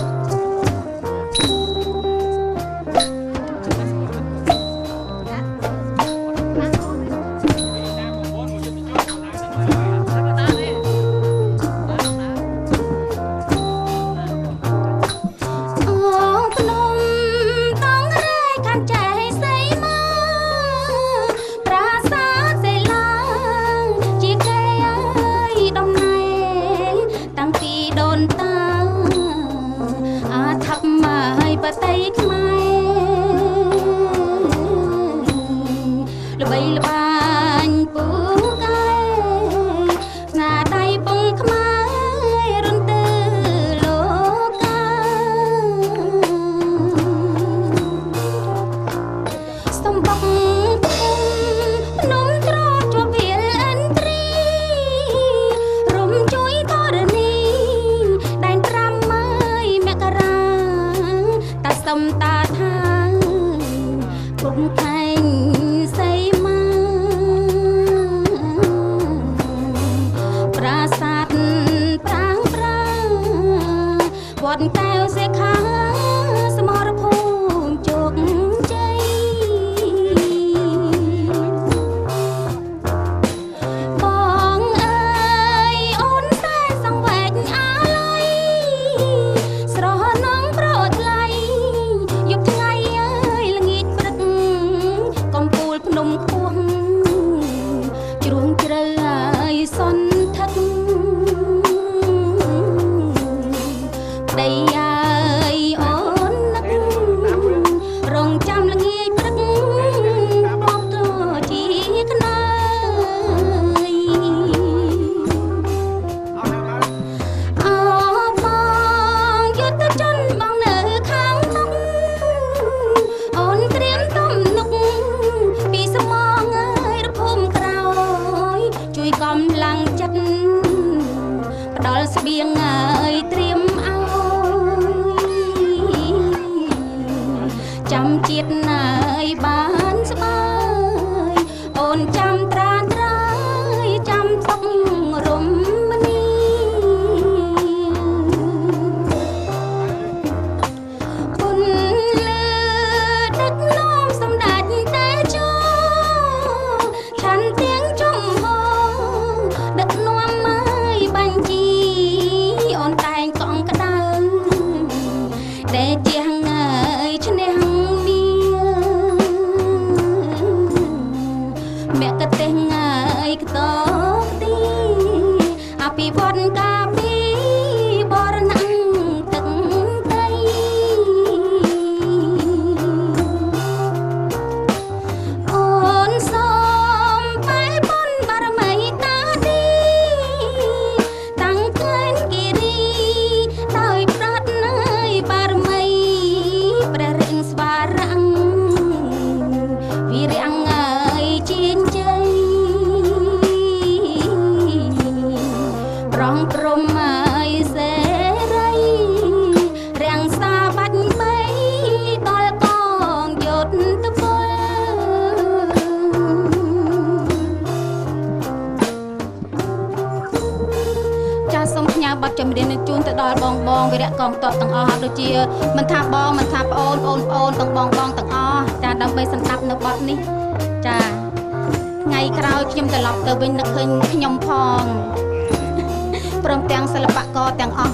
ចម្រៀងនឹងជូនទៅដល់បងវីរៈកងទ័ពទាំងអស់ហើយដូចជាមិនថាបងមិនថាប្អូនទាំងបងទាំងអស់ចាដើម្បីសន្តាប់នៅបទនេះចាថ្ងៃក្រោយខ្ញុំត្រឡប់ទៅវិញនឹកឃើញខ្ញុំផងព្រមទាំងសិល្បករទាំងអស់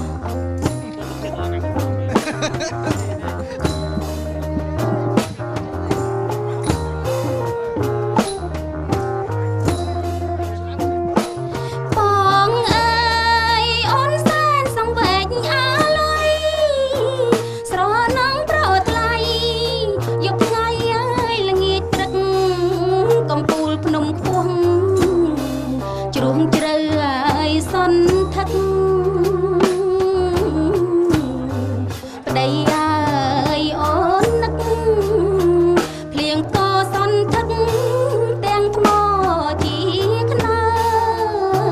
ច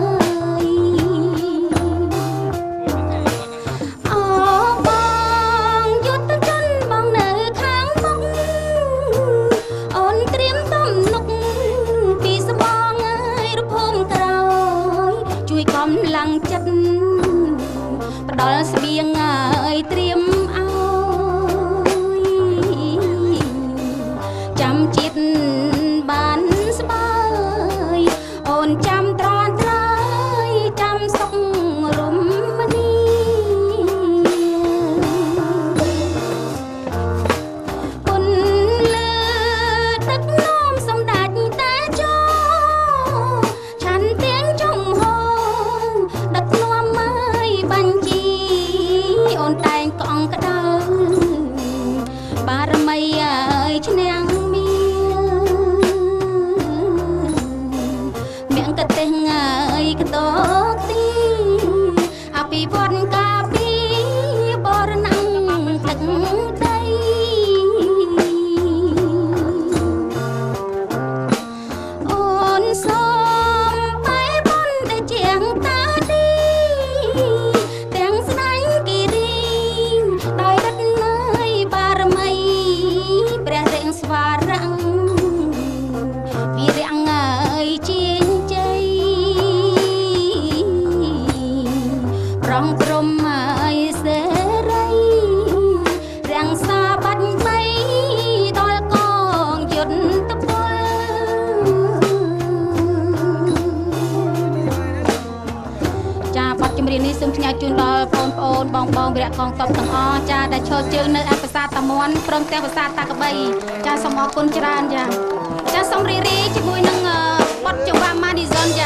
ជួយកំឡាំងចិត្តផ្ដល់ស្បៀងឲ្យត្រៀមឲ្យចាំចិត្តបានស្បើយអូនចាំត្រង់ត្រយចាំសុខរំនីគុណលើទឹកនោមសម្ដេចតែចោឆាន់ទាំងចំហដឹកនាំឲ្យបាញ់ជីអូនតែងកង់ក្តៅបារមីឲ្យឈ្នះមាំងកទេងឲ្យកតកទីអភិវឌ្ឍការពីបរណាំងទឹកដីអូនសូមបែបនតែជាងតាទីទាំងស្ដាញ់គិរីដោយដិតនៅបារមីព្រះរាំងស្វារៈវិរៈឲ្យជាប្រងព្រំឲ្យសេរីរាំងសាបាច់បីដល់កងយុទ្ធពលចាបទចម្រៀងនេះសូមផ្ញើជូនដល់បងប្អូនបងវិរៈកងទ័ពទាំងអស់ចាដែលឈរជើងនៅឯប្រាសាទតាមាន់ព្រមទាំងប្រាសាទតាកបីចាសូមអរគុណច្រើនចាសូមរីករាយជាមួយនឹងបទចង្វាក់ Madison ចា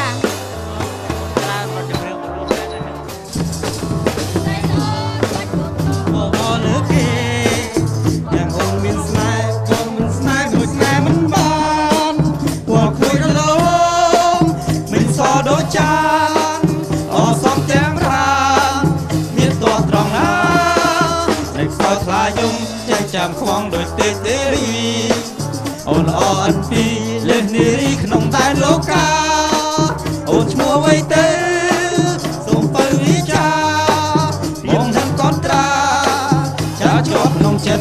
ចាំខ្វងដោយទេរីអូនល្អអិនពីលេះនារីក្នុងតែលោកកាអូនឈ្មោះអ្វីទេសូមបើវិចាបងនឹងកត់ត្រាចាជាប់ក្នុងចិត្ត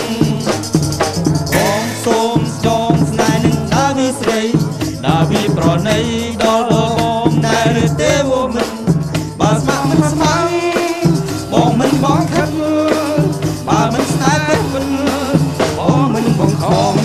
បងសូមចងស្នេហ៍នឹងដាវីស្រីដាវីប្រណីដល់បងដែលទេវមិនបើស្ម័គ្រមិនស្ម័គ្របងមិនបងខិតបើមិនស្នេហ៍ពេកមិនបងមិនបងខំ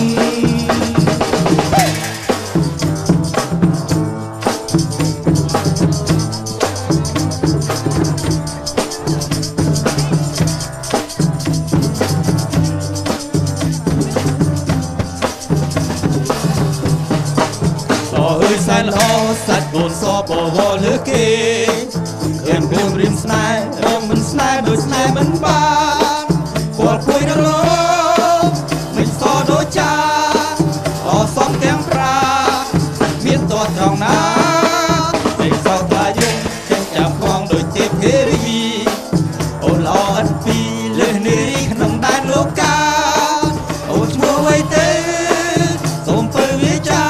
សែនល្អសាច់បូនសបវល់លើគេឃើញព្រមរៀមស្នេហ៍រងមិនស្នេហ៍ដោយស្នេហ៍មិនបានគាត់គួយរលងមិនសដូចចាអសំទាំងប្រាមានតត្រង់ណាតែសោកឡាយចេញចាប់ខ្វងដោយទេពភេរីអូនល្អអិនពីលើនារីក្នុងដែនលោកកាអូនឈ្មោះអ្វីទេសូមពើវាចា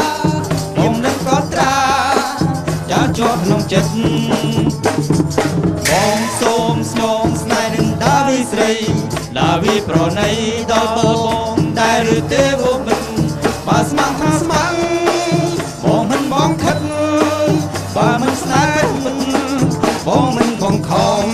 ជាប់ក្នុងចិត្តបងសូមស្នងស្នេហ៍នឹងដាវីស្រីដាវីប្រណីដល់បងដែលឬទេវមិនបើស្ម័គ្រថាស្ម័គ្របងមិនបងខិតបើមិនស្នេហ៍មិនបងមិនបងខំ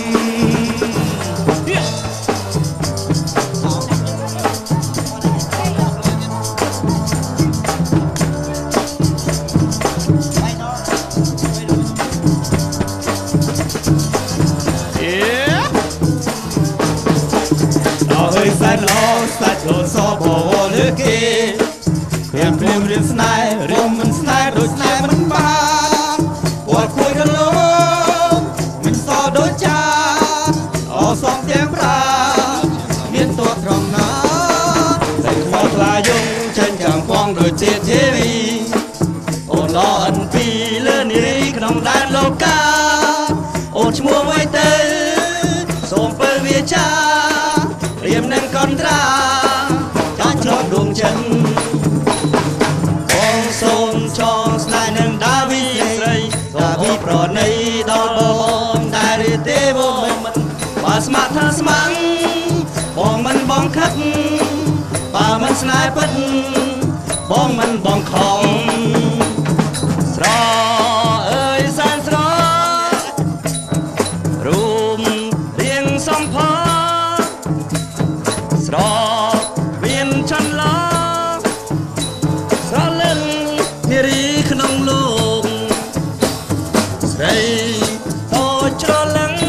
សែនល្អសាច់អូនសបវល់លើគេព្រាមរៀនស្នេហ៍រៀមមិនស្នេហ៍ដូចស្នេហ៍មិនបានគាត់គួយរលងមិនសដូចចាអសំទាំងប្រាមានតួត្រង់ណាតែខ្វល់ខ្លាយងចេញចាំខ្វងដូចជាទេវីអូនល្អអិនពីលើនារីក្នុងដែនលោកកាអូនឈ្មោះអ្វីទេសូមពើវាចារៀមនឹងកន្ត្រាចាឆ្លងដួងចិត្តបងសូមចងស្នេហ៍នឹងដាវីស្រីដាវីប្រណីដល់បងដែលទេវមិនបើស្ម័គ្រថាស្ម័គ្របងមិនបងខិតបើមិនស្នេហ៍ពិតបងមិនបងខំស្រអើយសែនស្រស្រីតូចច្រឡឹង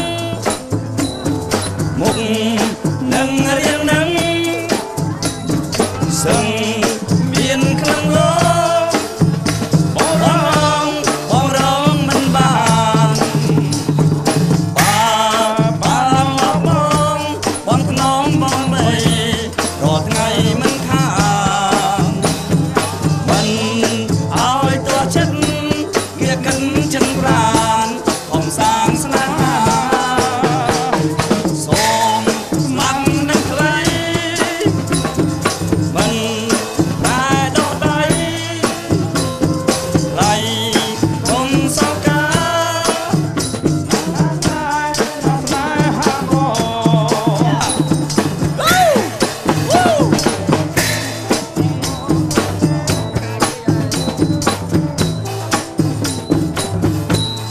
មុខនឹងរៀងនឹងសឹងមានខ្លាំងលោបងរងមិនបានបងថ្នមបងបីរាល់ថ្ងៃមិនខានមិនឲ្យតួចិត្តវាកិនចិនប្រានផងសាងស្នេហាសូមស្មាត់នឹងខ្លីមិនតែដោះដៃឡៃគុំសង្ការស្នេហាបង ស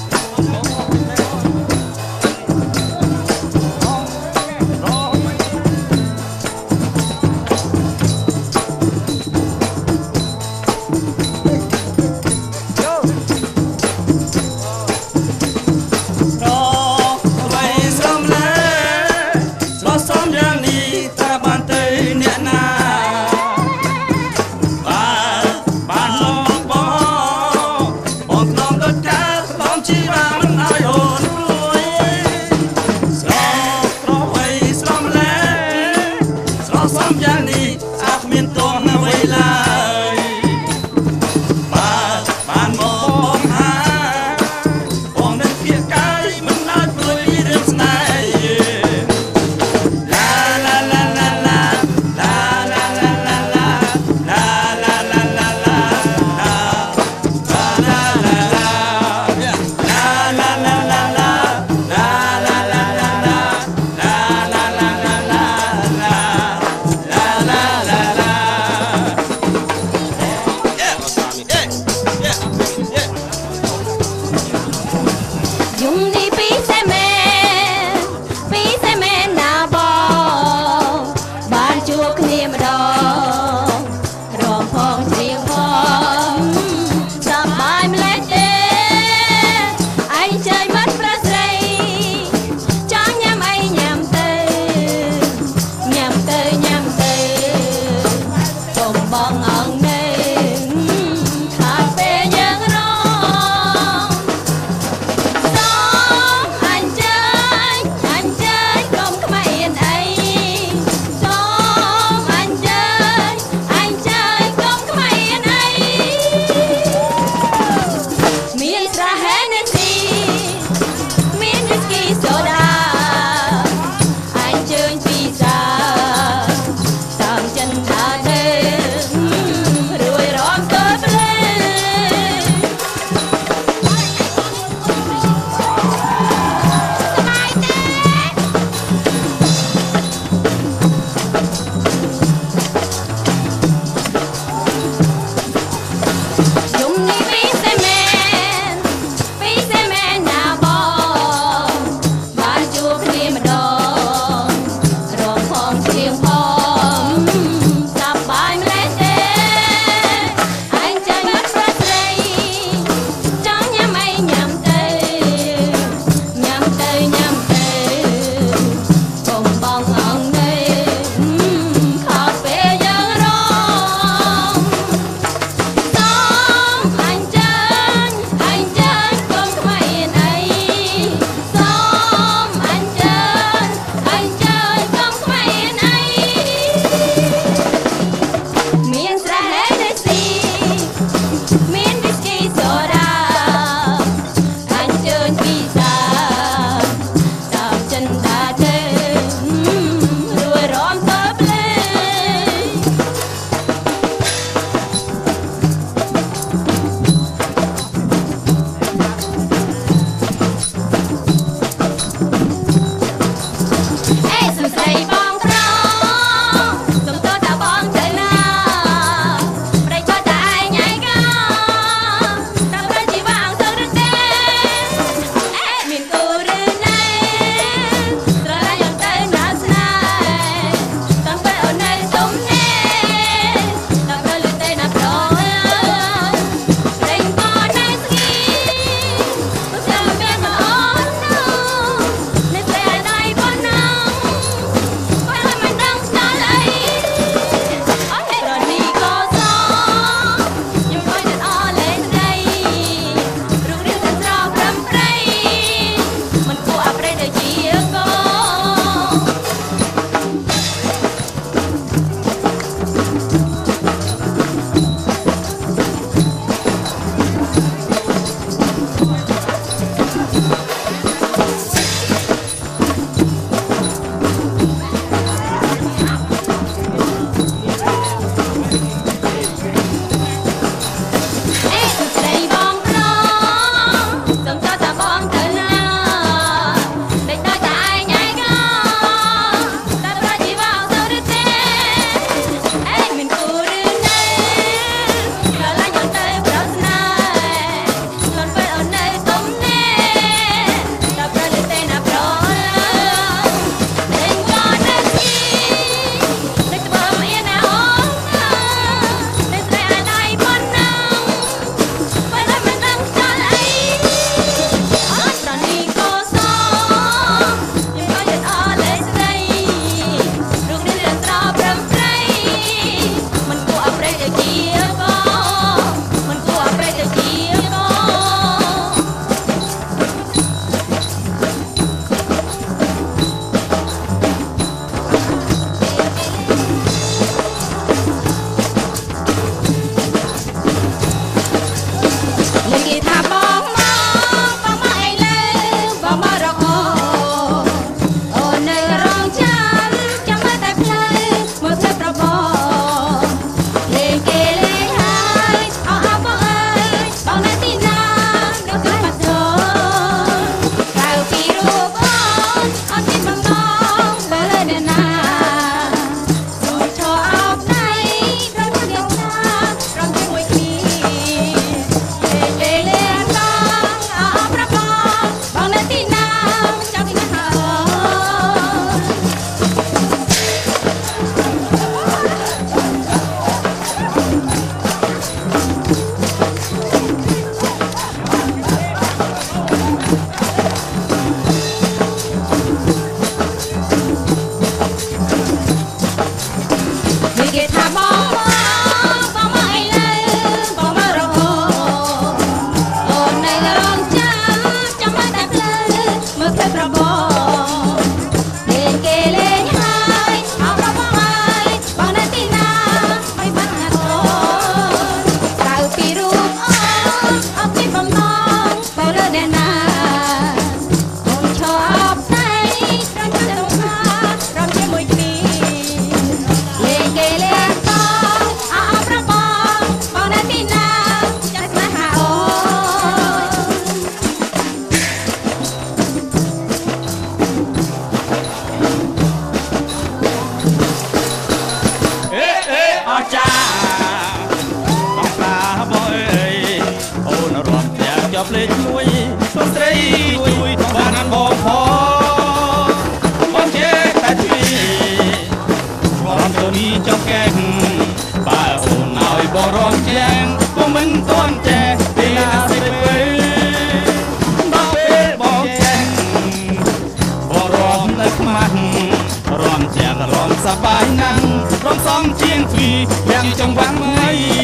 ភ្លេចមួយសុំស្រីជួយបានអានបងផងបងចេះតែទីបងទៅនេះចង់កែបើអូនឲ្យបងរំចាំងបងមិនតន់ចេះពីណាសិតពេលដល់ពេលបងចេះបងរំនៅខ្មាស់រំចាំងរំសប្បាយណាស់រំសំជាងពីយ៉ាងចង់វាំងមិន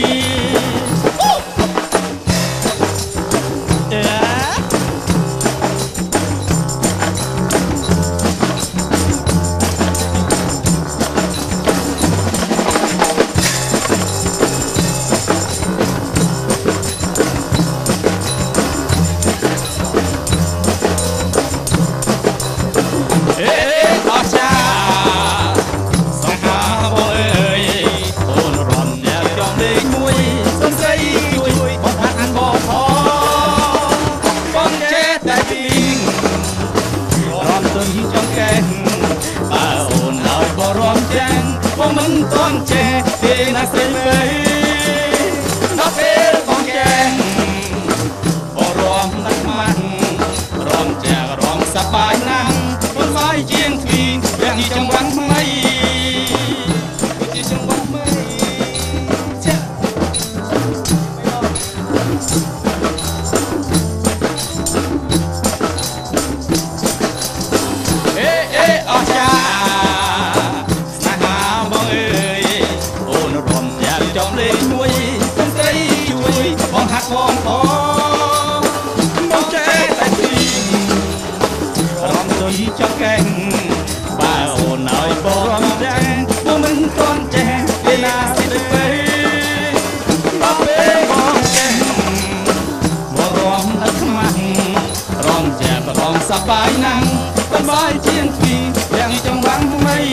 មិនតន់ចេះទេណាស្រីពេលដល់ពេលបងចេះបងរំណាស់ម៉ាស់រំចារំសប្បាយណាស់បងបាយជាងទ្វីយ៉ាងចង់វាំងថ្មីជាចង់វាំងថ្មីចាអេអស់ចាបងបងចេះតែទីរំទៅចង់កែងបើអូនឲ្យបងរំចាបងមិនតន់ចេះពីណាសិតពេលដល់ពេលបងចេះបងរំនៅខ្មាស់រំចាបងសប្បាយណាស់បងបាយជាងពីយ៉ាងចង់វាំងថ្មី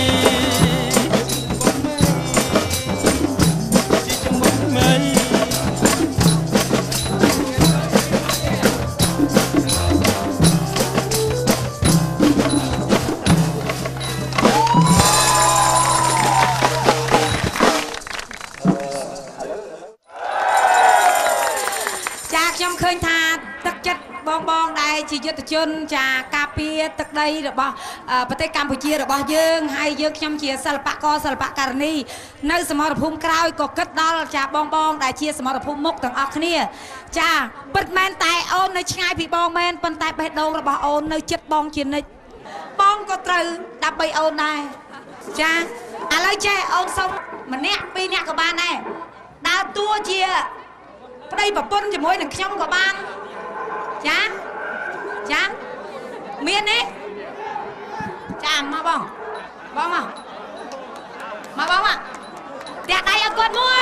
ជាយុទ្ធជនចាការពារទឹកដីរបស់ប្រទេសកម្ពុជារបស់យើងហើយយើងខ្ញុំជាសិល្បករសិល្បករនីនៅសមរភូមិក្រោយក៏គិតដល់ចាបងដែលជាសមរភូមិមុខទាំងអស់គ្នាចាពិតមែនតែអូននៅឆ្ងាយពីបងមែនប៉ុន្តែបេះដូងរបស់អូននៅជិតបងជានិច្ចបងក៏ត្រូវដើម្បីអូនដែរចាឥឡូវចេះអូនសុំម្នាក់ពីរនាក់ក៏បានដែរដើរតួជាប្តីប្រពន្ធជាមួយនឹងខ្ញុំក៏បានចាចាមានទេចាមកបងបងមកបងមកតែដៃឲ្យគាត់មួយ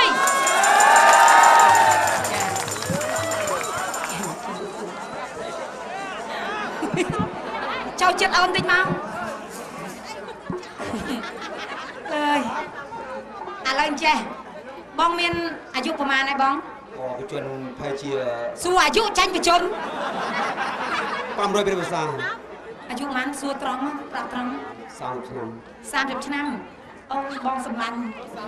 ចូលចិត្តអូនតិចមកអើយឥឡូវចេះបងមានអាយុប្រហែលហើយបងបច្ចុប្បន្នប្រហែលជាសួរអាយុចាញ់បច្ចុប្បន្ន500ព្រះភាសាអាយុប៉ុន្មានសួរត្រង់មកប្រាប់ត្រង់30ឆ្នាំអូនបងសម្លាញ់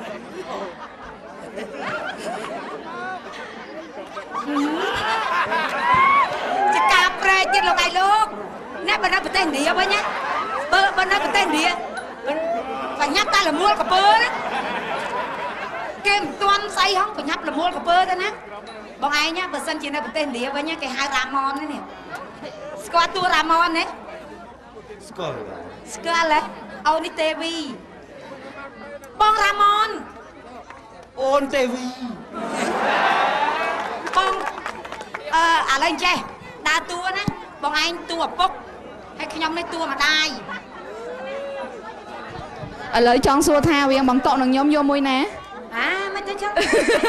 ចកាប្រែកទៀតលោកឯងលោកអ្នកបណ្ដាប្រទេសឥណ្ឌាវិញណាបើនៅប្រទេសឥណ្ឌាបញ្ញាប់តែលមួលកពើណាគេមិនទាន់ស្អីហងបញ្ញាប់លមួលកពើទៅណាបងឯងបើសិនជានៅប្រទេសឥណ្ឌាវិញគេហៅរ៉ាម៉ននេះស្គាល់តួរ៉ាម៉នទេស្គាល់ទេអូននេះទេវីបងរ៉ាម៉នអូនទេវីបងឥឡូវចេះដើរតួណាបងឯងតួឪពុកហើយខ្ញុំនេះតួម្ដាយឥឡូវចង់សួរថាវាបងតក់នឹងខ្ញុំយកមួយណាមិនទៅចឹង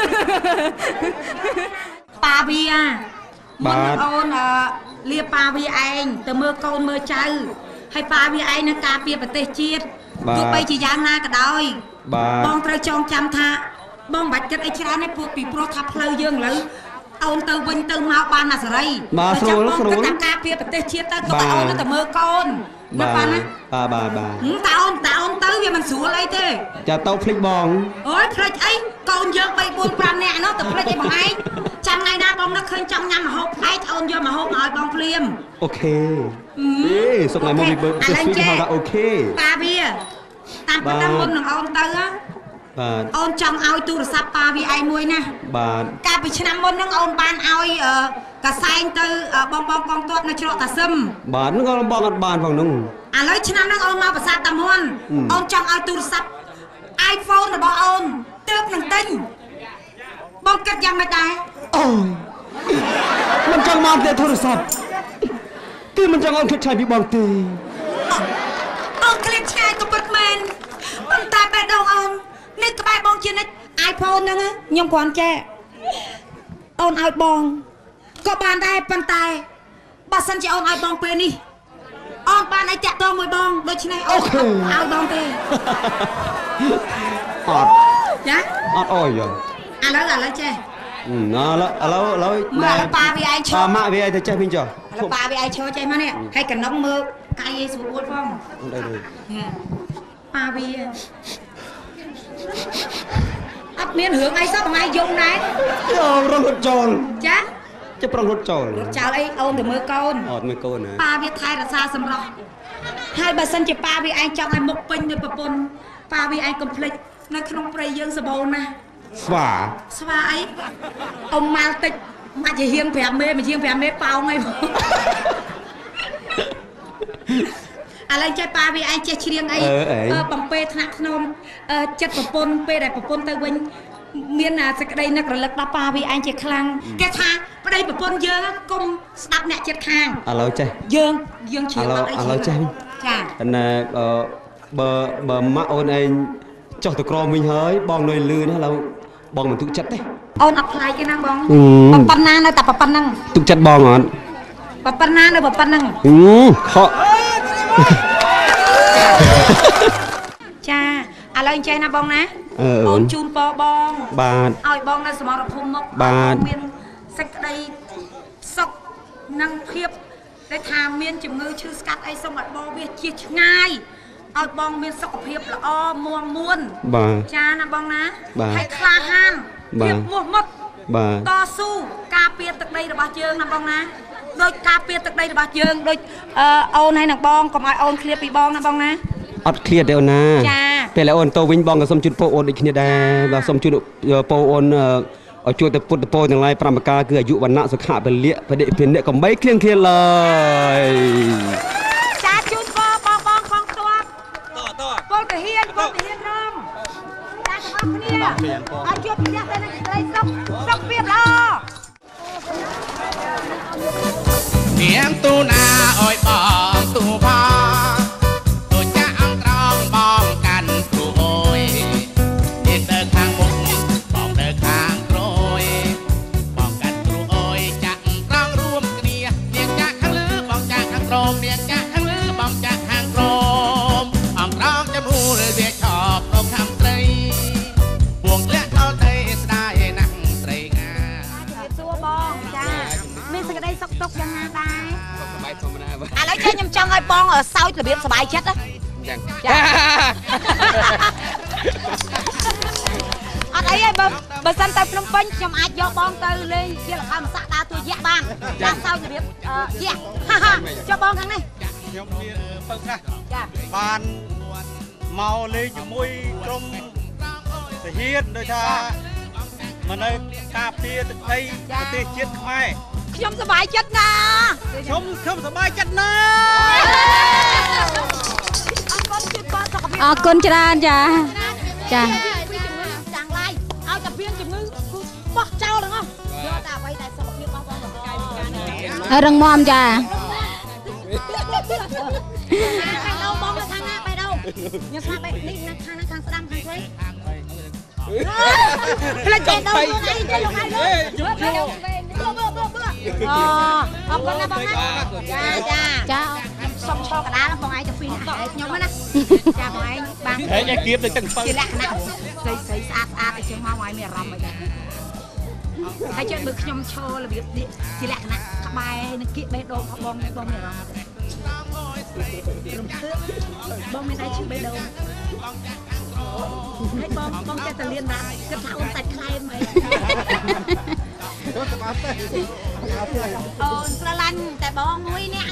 ប៉ាវាបាទអូនលាប៉ាវាឯងទៅមើលកូនមើលចៅហើយប៉ាវាឯងនឹងការពារប្រទេសជាតិទោះបីជាយ៉ាងណាក៏ដោយបងត្រូវចងចាំថាបងមិនបាច់គិតអីច្រើនទេពីព្រោះថាផ្លូវយើងឥឡូវអូនទៅវិញទៅមកបានអាសេរីបើស្រួលស្រួលតាមការពារប្រទេសជាតិទៅក៏អូនទៅមើលកូនណាប៉ាណាបាទតើអូនទៅវាមិនស្រួលអីទេចាទៅភ្លេចបងអូយភ្លេចអីកូនយើង3 4 5នាក់នោះទៅភ្លេចអីបងឯងចចាំថ្ងៃណាបងនឹកឃើញចង់ញ៉ាំម្ហូបផ្លែអូនយកម្ហូបមកឲ្យបងភ្លាមអូខេសុំថ្ងៃមកវាឥឡូវចេះអូខេប៉ាវាតាមប៉ុណ្ណឹងមុននឹងអូនទៅបាទអូនចង់ឲ្យទូរស័ព្ទប៉ាវាឯងមួយណាបាទកាលពីឆ្នាំមុនហ្នឹងអូនបានឲ្យកសែងទៅបងកងទ័ពនៅច្រកតាសឹមបាទហ្នឹងក៏បងអត់បានផងហ្នឹងឥឡូវឆ្នាំហ្នឹងអូនមកប្រាសាទតាមុនអូនចង់ឲ្យទូរស័ព្ទ iPhone របស់អូនទើបនឹងទិញបងគិតយ៉ាងម៉េចដែរអូយមិនចង់មកទេទូរស័ព្ទគឺមិនចង់អូនគិតឆ្ងាយពីបងទេអូនឃ្លាតឆ្ងាយក៏ពិតមែនប៉ុន្តែបេះដូងអូននេះក្បែរបងជានិច្ច iPhone ហ្នឹងខ្ញុំគ្រាន់ចេះអូនឲ្យបងក៏បានដែរប៉ុន្តែបើសិនជាអូនឲ្យបងពេលនេះអូនបានឲ្យតាក់ទងមួយបងដូច្នេះអូនឲ្យបងទេអត់ចាអត់អើយឥឡូវចេះឥឡូវមើលប៉ាវាឯងឈរម៉ាក់វាឯងទៅចេះវិញចុះឥឡូវប៉ាវាឯងឈរចេះមកនេះហើយកណ្ដុងមើលកាយឯងស្រួលផងប៉ាវាអត់មានរឿងអីសោះបងឯងយំដែររងរត់ចូលចាចាប់ប្រងរត់ចូលចោលអីអូនទៅមើលកូនអត់មើលកូនណាប៉ាវាថែរក្សាសម្រស់ហើយបើសិនជាប៉ាវាឯងចង់ឲ្យមុខពេញដោយប្រពន្ធប៉ាវាឯងកុំភ្លេចនៅក្នុងព្រៃយើងសបោណាស្វាអីអ៊ំម៉ាល់តិចមកជាហៀង5មេមកជាង5មេប៉ោងអីឥឡូវចេះប៉ាវាឯងចេះច្រៀងអីបំពេថ្នាក់ធ្នមចិត្តប្រពន្ធពេលដែលប្រពន្ធទៅវិញមានសេចក្តីនឹករលឹកដល់ប៉ាវាឯងជាខ្លាំងគេថាប្តីប្រពន្ធយើងកុំស្ដាប់អ្នកចិត្តខាងឥឡូវចេះយើងច្រៀងអត់អីឥឡូវចេះចាតែបើម៉ាក់អូនឯងចុះទៅក្រមវិញហើយបងលុយលឺណាឥឡូវបងមិនទុកចិត្តទេអូនអត់ខ្លាចទេណាបងប៉ុណ្ណានៅតែប៉ុណ្ណឹងទុកចិត្តបងអត់ប៉ុណ្ណានៅប៉ុណ្ណឹងខកចាឥឡូវអញ្ចឹងណាបងណាអូនជូនពរបងបាទឲ្យបងនៅសមរភូមិមុខបាទមានសេចក្តីសុខនិងភាពដែលថាមានជំងឺឈឺស្កាត់អីសូមឲ្យបងវាជៀសឆ្ងាយឲ្យបងមានសុខភាពល្អមាំមួនចាណាបងណាហើយក្លាហានភាពមោះមុតតស៊ូការពារទឹកដីរបស់យើងណាបងណាដោយការពារទឹកដីរបស់យើងដោយអូនហើយនឹងបងកុំឲ្យអូនឃ្លាតពីបងណាបងណាអត់ឃ្លាតទេអូនណាពេលអូនទៅវិញបងក៏សូមជូនពរអូនដូចគ្នាដែរបាទសូមជូនពរអូនឲ្យជួយទៅពុទ្ធពរទាំងឡាយ5ប្រការគឺអាយុវណ្ណៈសុខៈពលៈបដិភិនិកំបីគ្លៀងគ្លាឡើយចាជូនពរបងកងទ័ពពលទាហានរំចាទាំងអស់គ្នាឲ្យជួបប្រទះទៅនឹងសេចក្តីសុខភាពល្អនាងទូណាអើយបងទូផងទូចាក់អង្ត្រង់បងកាន់គ្រូអើយនាងទៅខាងមុខបងទៅខាងក្រោយបងកាន់គ្រូអើយចាក់ត្រង់រួមគ្នានាងចាក់ខាងលើបងចាក់ខាងក្រោមនាងចាក់ខាងលើបងចាក់ខាងក្រោមអង្ត្រង់ចំហូលវាឈប់ទៅខាងត្រីពួងលាក់ដល់ទេស្ដាយណាស់ត្រីងាសួរបងចាមានសេចក្តីសុខទុក្ខយ៉ាងណាដែរសុខសប្បាយធម្មតាឥឡូវខ្ញុំចង់ឲ្យបងសោចរបៀបសប្បាយចិត្តណាចាអត់អីទេបើសិនទៅភ្នំពេញខ្ញុំអាចយកបងទៅលេងជាល្ខោនមសាក់ដើរតួយៈបានតាមសោចរបៀបយៈចុះបងខាងនេះខ្ញុំមានពឹងណាស់បានមកលេងជាមួយក្រុមទាហានដូចថាមកនៅការពារទឹកដីប្រទេសជាតិខ្មែរខ្ញុំសប្បាយចិត្តណាខ្ញុំសប្បាយចិត្តណាអរគុណច្រើនចាចាំឡាយឲ្យតែពៀនជំងឺបោះចោលទាំងអស់យកតែអ្វីដែលសុខភាពរបស់បងរឹងមាំចាបេះដូងបងនៅខាងណាបេះដូងខ្ញុំស្មាបេះនេះនៅខាងស្ដាំខាងស្រីផ្លេចបេះដូងខ្លួនឯងទៅលោកឯងយកបេះដូងអរគុណណាបងណាចាសុំឈរកណ្ដាលបងឯងទៅពីខ្ញុំណាចាបងឯងបានហេតុតែគៀបទៅទាំង7 ជាលក្ខណៈស្រីស្អាតឲ្យចេះមកឲ្យមានអារម្មណ៍អីដែរហើយចេះមើលខ្ញុំឈររបៀបនេះជាលក្ខណៈក្បែរនឹងគៀកបេះដូងរបស់បងមានអារម្មណ៍រំភើបបងមានដៃឈឺបេះដូងហើយបងចេះតែលៀនរ៉ាប់គិតថាអូនសាច់ខ្លែមអីអូនស្រឡាញ់តែបងមួយអ្នក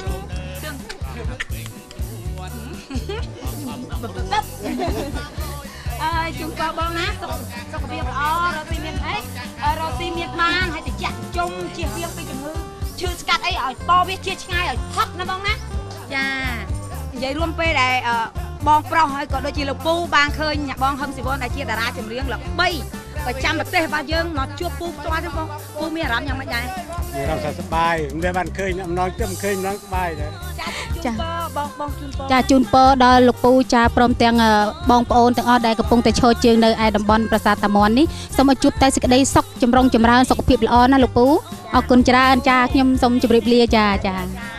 ជុំបងបងណាសុខភាពល្អរកទីមានអីរកទីមានបានហើយតិចជុំជៀសវាងពីជំងឺឈឺស្កាត់អីឲ្យតវាជាឆ្ងាយឲ្យថប់ណាបងណាចានិយាយរួមពេលដែលបងប្រុសហើយក៏ដូចជាលោកពូបានឃើញអ្នកបងហឹមស៊ីវនដែលជាតារាចម្រៀងល្បីប្រចាំប្រទេសរបស់យើងមកជួបពូផ្ទាល់ទេបងពូមានអារម្មណ៍យ៉ាងម៉េចដែរមានអារម្មណ៍សប្បាយមិនដែលបានឃើញអំណងទៅឃើញម្ដងស្បាយដែរចាបងជូនពរចាជូនពរដល់លោកពូចាព្រមទាំងបងប្អូនទាំងអស់ដែលកំពុងតែឈរជើងនៅឯតំបន់ប្រាសាទតាមាន់នេះសូមឲ្យជួបតែសេចក្តីសុខចម្រុងចម្រើនសុខភាពល្អណាលោកពូអរគុណច្រើនចាខ្ញុំសូមជម្រាបលាចា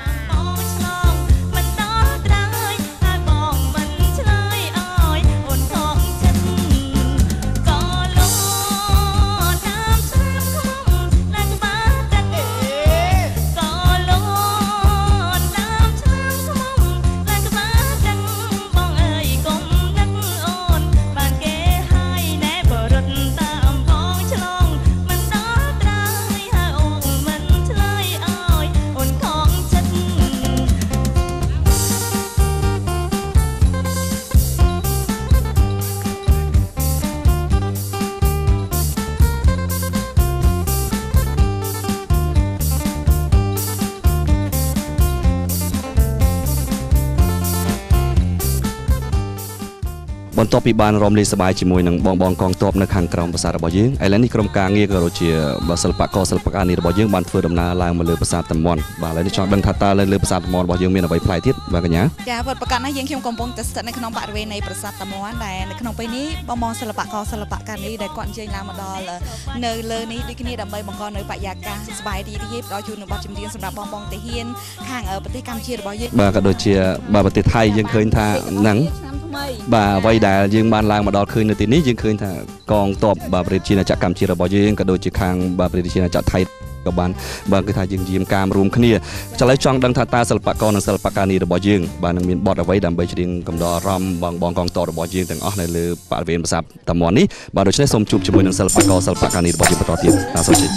បន្ទាប់ពីបានរំលែកសប្បាយជាមួយនឹងបងកងទ័ពនៅខាងក្រោមប្រាសាទរបស់យើងឥឡូវនេះក្រុមការងារក៏ដូចជាសិល្បករសិល្បករនេះរបស់យើងបានធ្វើដំណើរឡើងមកលើប្រាសាទតាមាន់បាទឥឡូវនេះចង់ដឹងថាតើលើប្រាសាទតាមាន់របស់យើងមានអ្វីប្លែកទៀតបាទកញ្ញាចាវត្តប្រកាសនេះយើងខ្ញុំកំពុងតែស្ថិតនៅក្នុងបរិវេណនៃប្រាសាទតាមាន់ដែលនៅក្នុងពេលនេះបងសិល្បករសិល្បករនេះដែលគាត់អញ្ជើញឡើងមកដល់នៅលើនេះដូចគ្នាដើម្បីបង្កនៅបរិយាកាសសប្បាយរីករាយផ្ដល់ជូននូវបទចម្រៀងសម្រាប់បងទាហានខាងប្រទេសកម្ពុជារបស់យើងបាទក៏ដូចជាប្រទេសថៃយើងឃើញថាហ្នឹងបាទអ្វីដែលយើងបានឡើងមកដល់ឃើញនៅទីនេះយើងឃើញថាកងទ័ពប្រជាជាតិកម្ពុជារបស់យើងក៏ដូចជាខាងប្រជាជាតិថៃក៏បានគឺថាយើងយាមការរួមគ្នាឥឡូវចង់ដឹងថាតើសិល្បករនិងសិល្បករនេះរបស់យើងបាទនឹងមានបទអ្វីដើម្បីច្រៀងកំដរអារម្មណ៍បងកងទ័ពរបស់យើងទាំងអស់នៅលើបរិវេណប្រាសាទតាមាន់នេះបាទដូច្នេះសូមជួបជាមួយនឹងសិល្បករសិល្បករនេះរបស់យើងបន្តទៀតសូមជម្រាប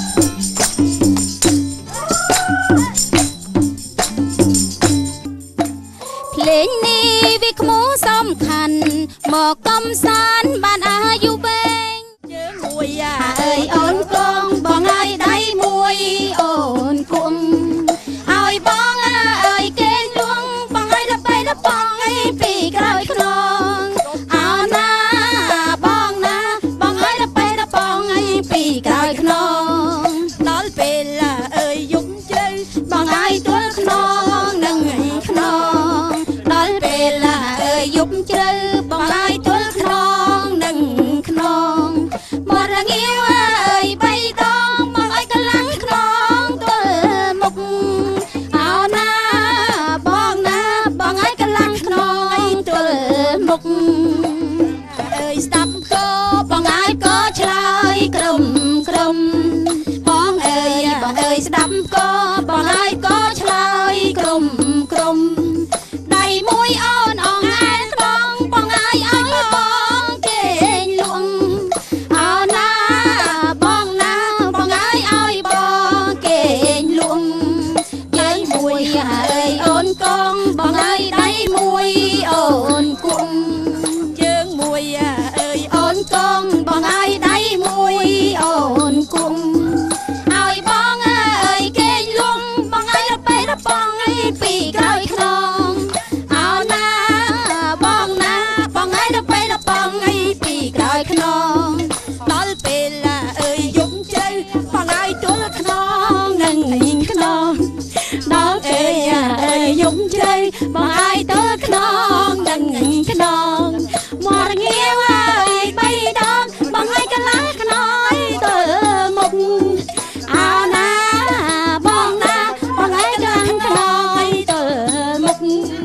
ភ្លេងនេះវាក្មួយសំខាន់មកកំសាន្តបានអាយុវែងជើងមួយអើយអូនកងបងអើយដៃមួយអូនគុំឲ្យបងអើយគេលួងបងអើយលបីលបងអីពីក្រោយខ្នងអោណាបងណាបងអើយលបីលបងអីពីក្រោយខ្នងដល់ពេលអើយយប់ជ្រៅបងអើយទល់ខ្នងនឹងខ្នងដល់ពេលអើយយប់ជ្រៅបងអើយទល់ខ្នងនឹងខ្នងមករងាវអើយបៃតងបងអើយកលាំងខ្នងទល់មុខអោណាបងណាបងអើយកលាំងខ្នងទល់មុខអើយស្ដាប់ក៏បងអើយក៏ឆ្លើយក្រុមបងអើយស្ដាប់ក៏បងអើយក៏ឆ្លើយក្រុមដៃមួយអូនអងឯងខ្នងបងអើយឲ្យបងគេលួងអោណាបងណាបងអើយឲ្យបងគេលួងយើងមួយអើយអូនកងបងអើយដៃមួយអូនគុំយើងមួយអើយអូនកងបងអើយដៃមួយអូនគុំឲ្យបងអើយគេលួងបងអើយរបែរបងអីពីក្រោយខ្នងអោណាបងណាបងអើយរបែរបងអីពីក្រោយខ្នងដល់ពេលអើយយប់ជ្រៅបងអើយទល់ខ្នងនឹងខ្នងដល់អើយយប់ជ្រៅបងអើយទល់ខ្នងនឹងខ្នងមករងាវអើយបៃដងបងអើយកលាំងខ្នងទល់មុខអោណាបងណាបងអើយកលាំងខ្នងទល់មុខ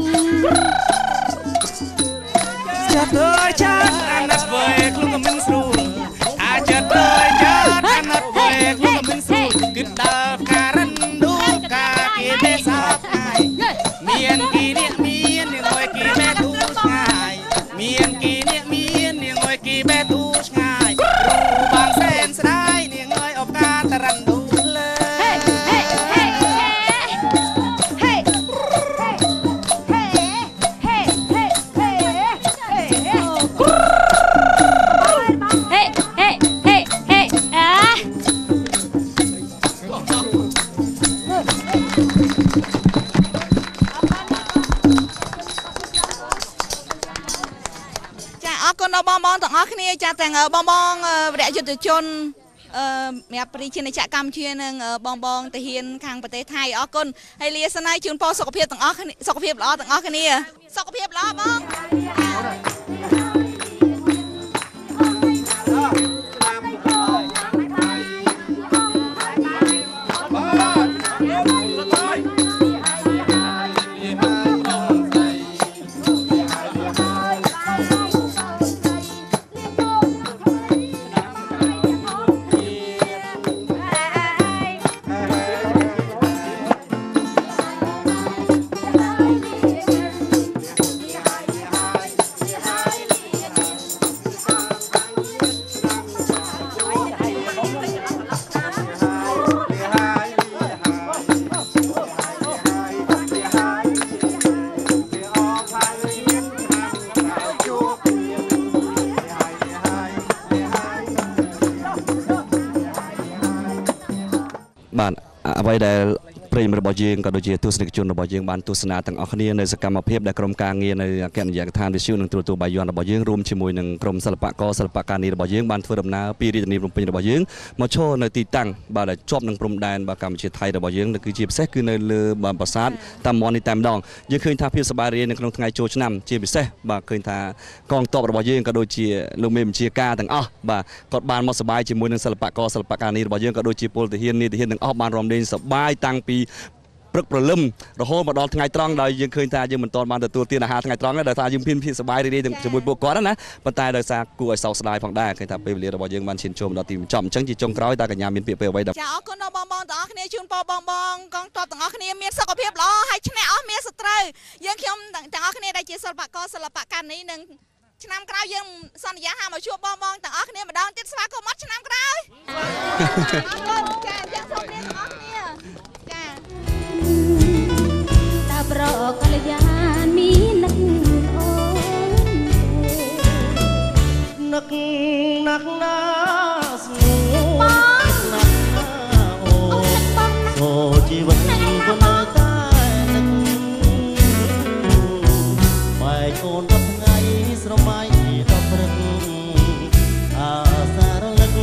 ចិត្តអើយចិត្តអាណិតវេខ្លួនក៏មិនស្រួលអាចចិត្តអើយចិត្តអាណិតវេខ្លួនក៏មិនស្រួលគិតដល់ការរំដួលការគេទេសោកមានគីនេះដល់បងទាំងអស់គ្នាចាទាំងបងវរៈយុទ្ធជនមានប្រិយជនចក្រកម្ពុជានិងបងទាហានខាងប្រទេសថៃអរគុណហើយលាស្នេហ៍ជូនពរសុខភាពទាំងអស់គ្នាសុខភាពល្អទាំងអស់គ្នាសុខភាពល្អបងបាទអ្វីដែលប្រិយមិត្តរបស់យើងក៏ដូចជាទស្សនិកជនរបស់យើងបានទស្សនាទាំងអស់គ្នានៅសកម្មភាពដែលក្រុមការងារនៅអគ្គនាយកដ្ឋានវិទ្យុនិងទូរទស្សន៍បាយ័នរបស់យើងរួមជាមួយនឹងក្រុមសិល្បករសិល្បករនេះរបស់យើងបានធ្វើដំណើរពីរាជធានីភ្នំពេញរបស់យើងមកឈរនៅទីតាំងបាទដែលជាប់នឹងព្រំដែនបាទកម្ពុជាថៃរបស់យើងគឺជាពិសេសគឺនៅលើប្រាសាទតាមមននេះតែម្ដងយើងឃើញថាភាពសប្បាយរីករាយនៅក្នុងថ្ងៃចូលឆ្នាំជាពិសេសបាទឃើញថាកងទ័ពរបស់យើងក៏ដូចជាលោកមេបញ្ជាការទាំងអស់បាទគាត់បានមកសប្បាយជាមួយនឹងសិល្បករសិល្បករនេះរបស់យើងក៏ដូចជាពលទាហាននាយទាហានទាំងអស់បានរំលែងសប្បាយតាំងពីព្រឹកព្រលឹមរហូតមកដល់ថ្ងៃត្រង់ដោយយើងឃើញថាយើងមិនទាន់បានទទួលទានអាហារថ្ងៃត្រង់ទេដោយសារយើងមានភាពសប្បាយរីករាយជាមួយពួកគាត់ណាប៉ុន្តែដោយសារគួរឲ្យសោកស្ដាយផងដែរឃើញថាពេលវេលារបស់យើងបានឈានចូលមកដល់ទីបញ្ចប់អញ្ចឹងជាចុងក្រោយតើកញ្ញាមានពាក្យពេលអ្វីចាអរគុណដល់បងទាំងអស់គ្នាជូនពរបងកងទ័ពទាំងអស់គ្នាមានសុខភាពល្អហើយឈ្នះអស់មានសត្រូវយើងខ្ញុំទាំងអស់គ្នាដែលជាសិល្បករសិល្បករនេះនឹងឆ្នាំក្រោយយើងសន្យាថាមកជួបបងទាំងអស់គ្នាម្ដងទៀតស្វាគមន៍មកឆ្នាំក្រោយអរគុណចាយើងសូមលាទាំងអស់គ្នាចាតាប្រកល្យាមីនឹកអូននឹកណាស់ណាស្ងួនណាស់ណាអូជីវិតក៏នៅតែនឹកបែកអូនដល់ថ្ងៃស្រមៃដល់ព្រឹកអាសារលឹក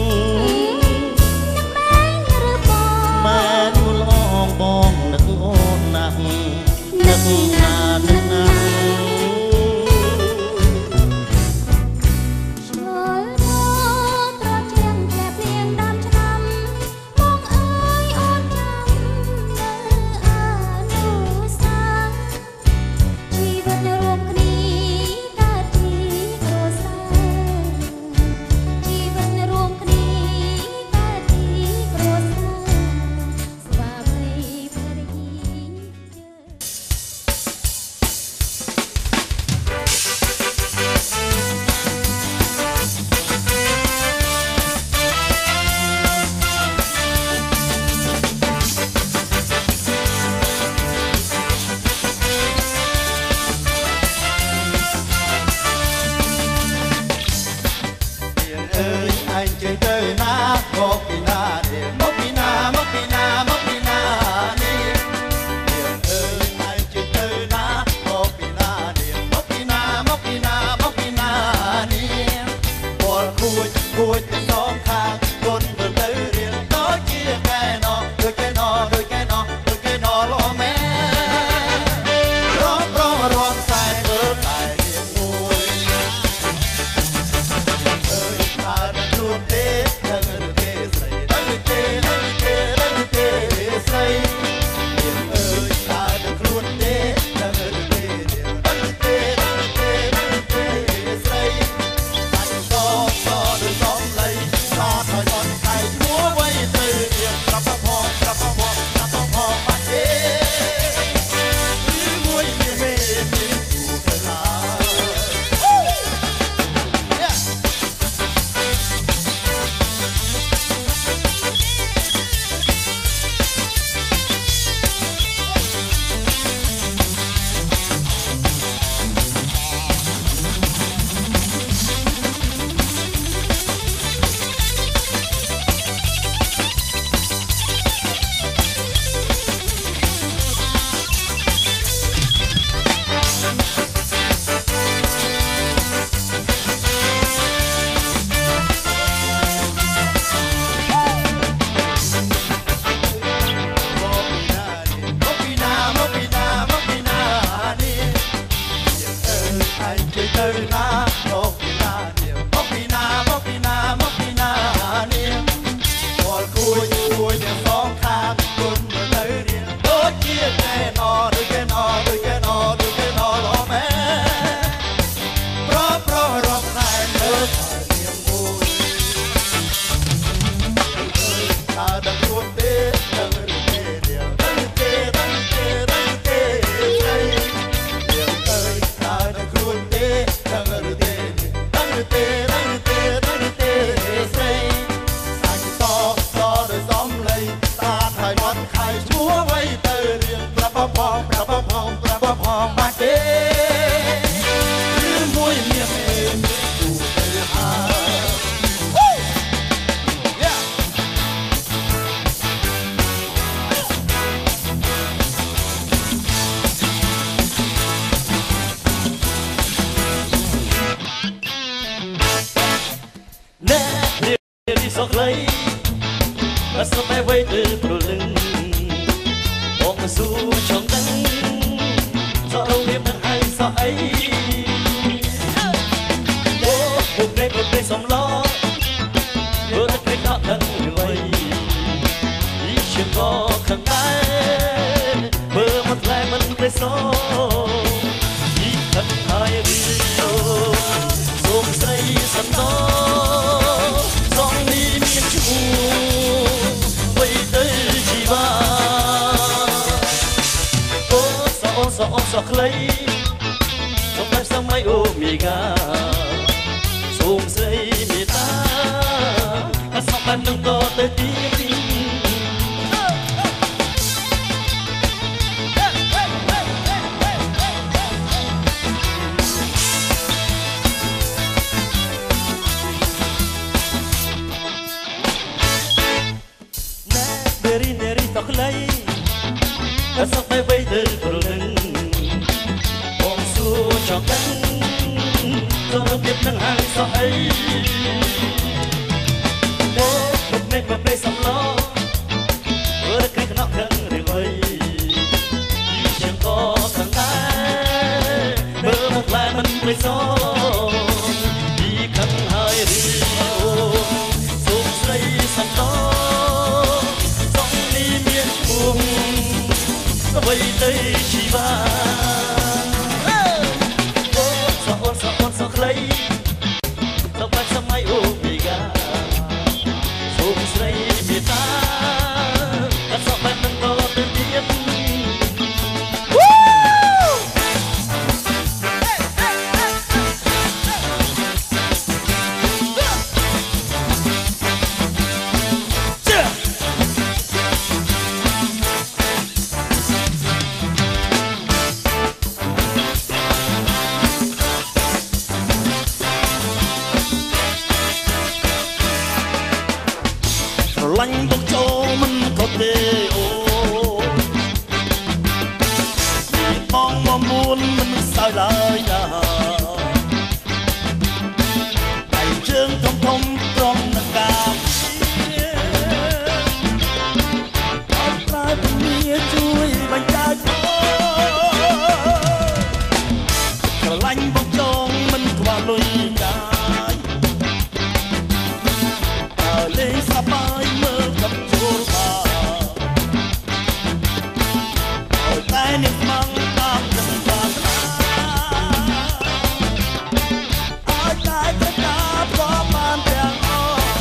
មែនលងបងនឹកអូនណាស់នឹកណានឹកណាឆ្លើយមកត្រជាងតែព្រៀងដើមឆ្នាំបងអើយអូនចាំនៅអនុសាជីវិតរួមគ្នាកើតជាគ្រួសារជីវិតរួមគ្នាកើតជាគ្រួសារស្វាមីភរិយាเลยโซ่อีกทักทายรีโอสงสัยสันโตสองนี้มีชูไว้เตยชีวาโอ้สอสอสอใครสมัยสมัยโอมีกาสงสัยมีตาสองมันต้องต่อเตยตีตกไหลก็สักไปไปเดินกลุ่นมองสู่จอกันก็เก็บนั่งห่างสายเด็กเด็กมาไปสำล้อเออใครขนอกขังเรื่องไว้เชียงก็ขังได้เบอร์หกลายมันไปซ้อดีขังหายเรียวสุขใส่สำล้อไว้เตยชีวาโอ้สอนสอนสอนใครต้องไปสมัยโอเมก้าสงสัยมีตาก็สอบไปมันก็เต็มที่ลังต้องโจมันก็เตโอมีมองว่ามูลมันสายลายนาไก่เชิงทมทมตรองนักกาเอาปลายเป็นเมียช่วยบรรยายพอลังต้องโจมันกว่าลุยได้เลยสบายเมื่อกับโจรมาเอาแต่นิดมังตามจังหวะเอาแต่กระดาษพร้อมบานแดงอ่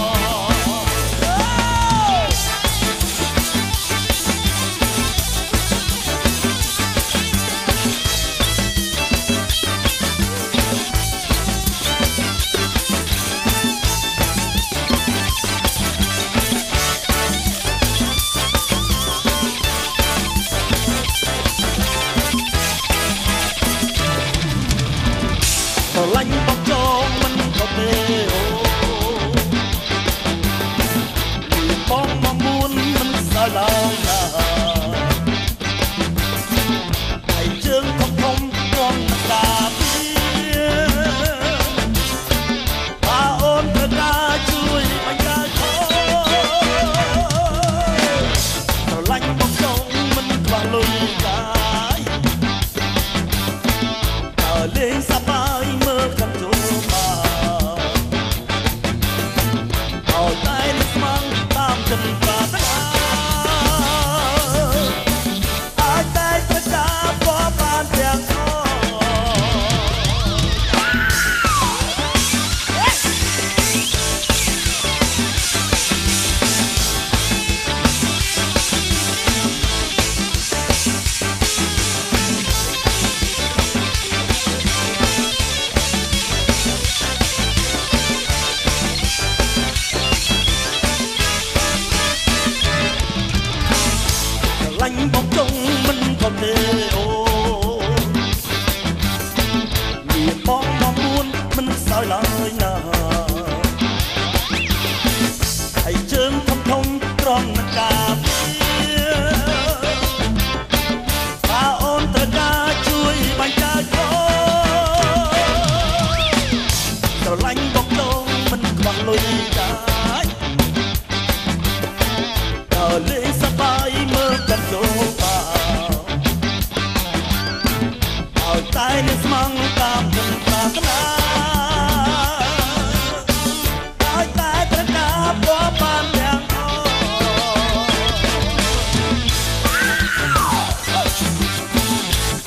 ลังบอกจองมันก็เตโอมีมองมามูลมันสลายนาไอ้เชิงทมทมตรองตาเพียพาโอนเธอได้ช่วยบรรยายขอลังบอกจองมันกว่าลุยได้เลยสบายเมื่อกันโจมาเอาใจนึกมั่งตามจนปรารถนาอาใจประจาพอบานเพียงอ้อลังบอกจงมันก็เตโอมีมองมามูลมันสายลายนาไอ้เชิงทำทงตรองนักกาเพียพาโอนเธอได้ช่วยบรรยายขอแต่ลังบอกจงมันกวางลุยได้เลยสบายเมื่อกันโจมาเอาใจในสมังตามกันปรารถนาเอาใจกระดาษพร้อมบานแดงอ่อน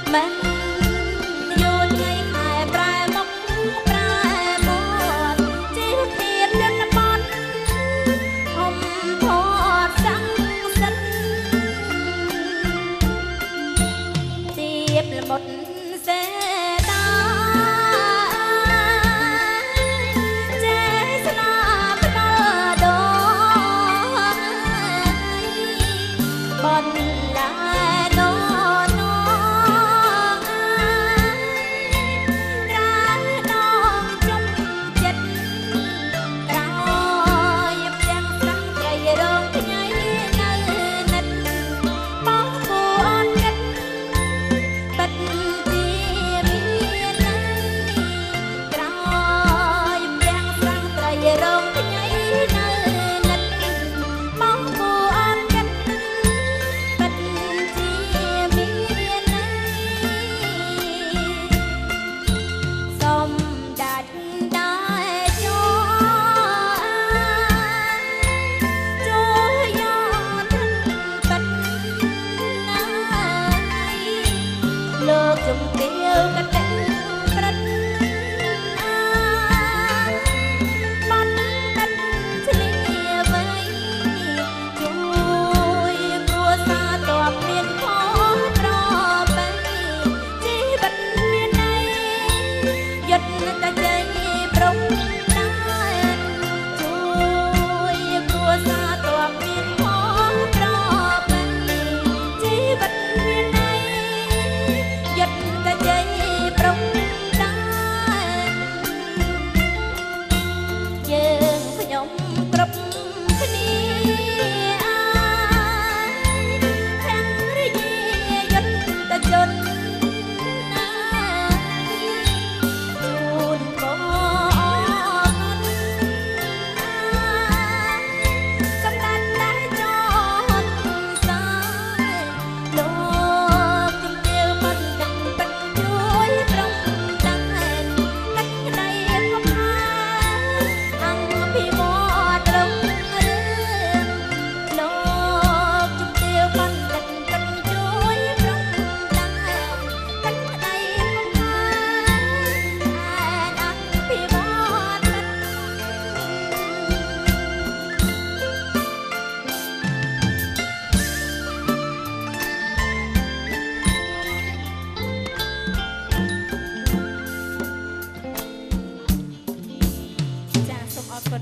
មិនយូរថ្ងៃខែប្រែមកប្រែមកជីវិតមានរិទ្ធបត់ហុំផតសង្សិទ្ធទៀបល្មុតសេតាចេស្នាផ្ដល់ដបនឡាននរានដងចំចិត្តក្រោយផ្ទាំងស្រាំใจរងថ្ងៃនៅនិតបងគួរអត់គិតពិតជាមានន័យក្រោយផ្ទាំងស្រាំใจរងថ្ងៃនៅនិតបងគួរអត់គិតពិតជាមានន័យសំដាច់ដែរជួយយកទឹកពិតណាយលោកជំទាវកតិប្រិតបានទឹកឆ្លៀវៃជួយគ្រួសារតបមានផងប្របីជីវិតមានន័យយុទ្ធតែជ័យប្រំដែរជួយគ្រួសារតបមានផងប្របីជីវិតមានន័យយុទ្ធតែជ័យប្រំដែរយើងខ្ញុំគ្រប់គ្នាខាងរាជាយុទ្ធតែជនជូនបងសម្ដេចតែចនសាលោកជំទាវមិនដឹងពិតជួយប្រំដែនកាច់ក្តីខំហាអង្គភិវឌ្ឍត្រង់រឿងលោកជំទាវមិនដឹងពិតជួយប្រំដែនកាច់ក្តីខំហាអង្គភិវឌ្ឍចាសូមអរគុណ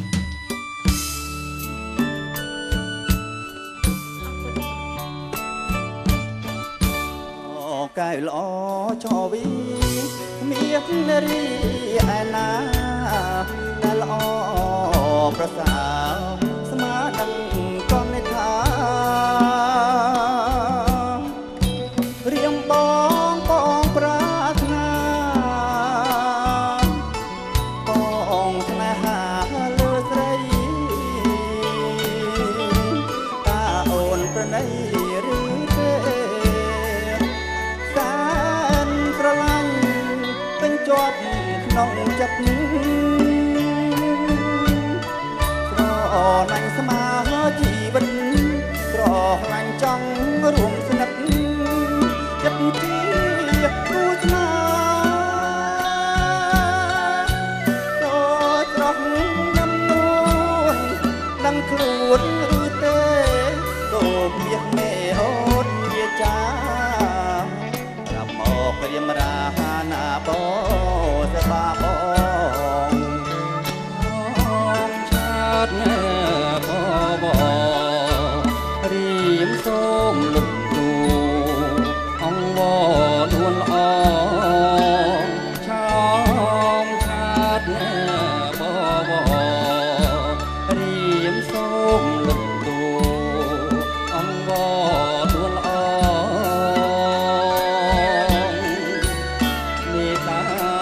កែវល្អចោវីមាននារីឯណាដែលល្អប្រសើរស្មើនឹងកននិថារៀងបងប្រាថ្នាបងស្នេហាលើស្រីតើអូនប្រណីឬទេសានស្រឡាញ់ពេញជាប់ក្នុងចិត្តស្រឡាញ់ស្មើជីវិតស្រឡាញ់ចង់រួមស្និទ្ធចិត្តជាគូស្នេហ៍ដូចស្រស់ញ៉ាំនួនដឹងខ្លួនឬទេដូនមាសមេអូនវាចាប្រាប់មករៀមរាណាបោសបាបងឆាតណែបរៀមសូមលុបទូអង្វរដួនល្អឆោមឆាតណែរៀមសូមលុបទូអង្វរដួនល្អមេតា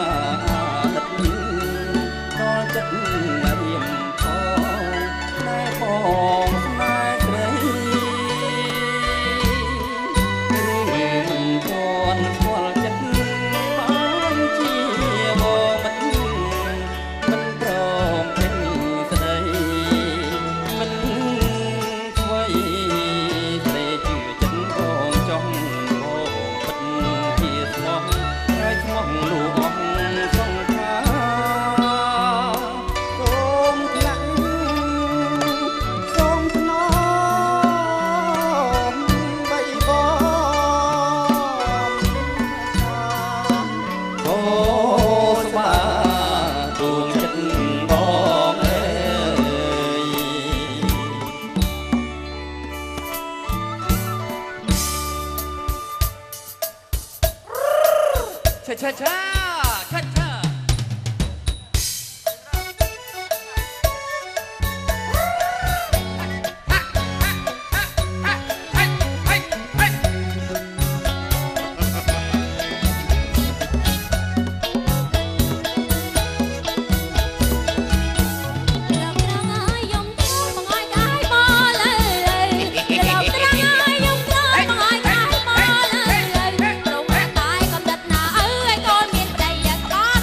ក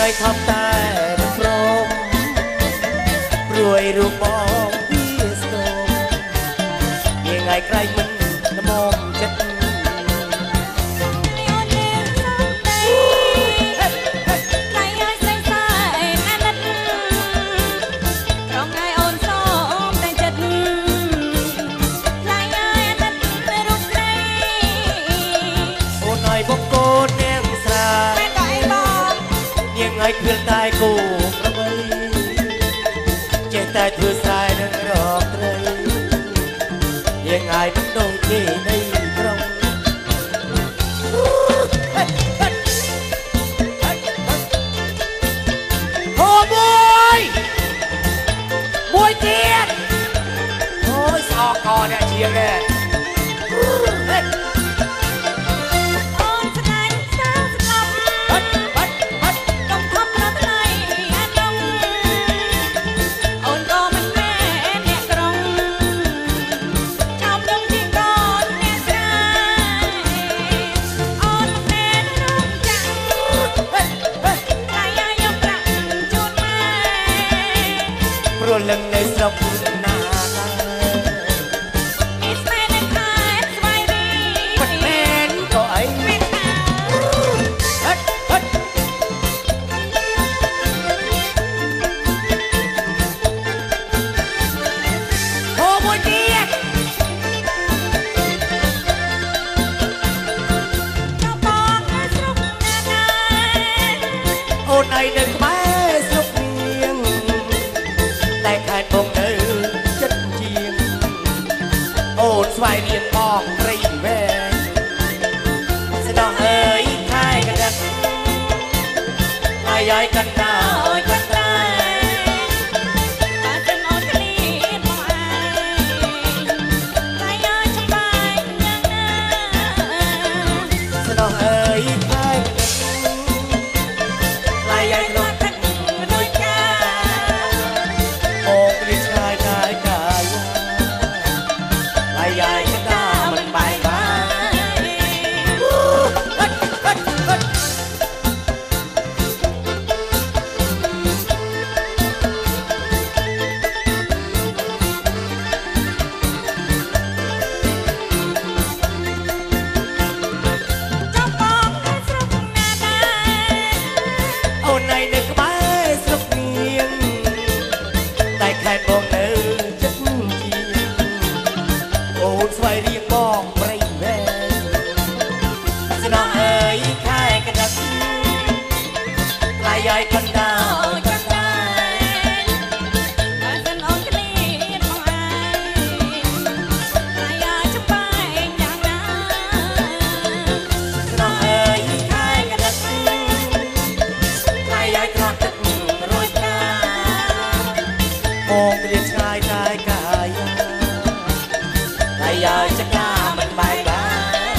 យខំតែព្រមព្រួយរូបបងវាស្គមថ្ងៃក្រៃមិនល្មមចិត្តឲ្យឃើញតែគូប្របីចេះតែធ្វើស្រែនឹងរកត្រីយើងឲ្យមិនដូចគេនៃក្រុងហូមួយទៀតអូយសอกកអ្នកជាងនេះលឹងនៅស្រុកណានេះស្មែនៅខែស្វ័យរីមិនមែនក៏អីមែនណាហិតហូមួយទៀតចាំបងនៅស្រុកណាអូនឯងនៅក្បែរស្រុកតែខែបងនៅចិត្តជាងអូនស្វែងរៀនបងព្រៃវែងស្ដោះអើយខែកដឹកអាយកណ្ដោយកណ្ដាតែទាំងអូនគ្នាបងឯងតែយកចំបែកយ៉ាងណាស្ដោះអើយខែកដឹកអាយកក្នុងទឹកដូចកាអូគ្រីឆ្ងាយកាយកាយអាយ៉ាយតាមិនបាយបាយចាំបងនៅស្រុកណាដែរអូនឯងនៅក្បែរស្រុកនាងតែខែបងនៅចិត្តជាអូនស្វែងរៀងបងព្រៃវែងស្នោអើយខែកដឹកឡាយឲ្យកណ្ដោយកណ្ដាតែសិនអូនគ្នាបងឯងឡាយឲ្យចំបែកយ៉ាងណាស្នោអើយខែកដឹកឡាយឲ្យត្រង់ទឹករួយកាបងរៀនឆ្ងាយតែកាយតែយាយចកាមិនបាយបាយ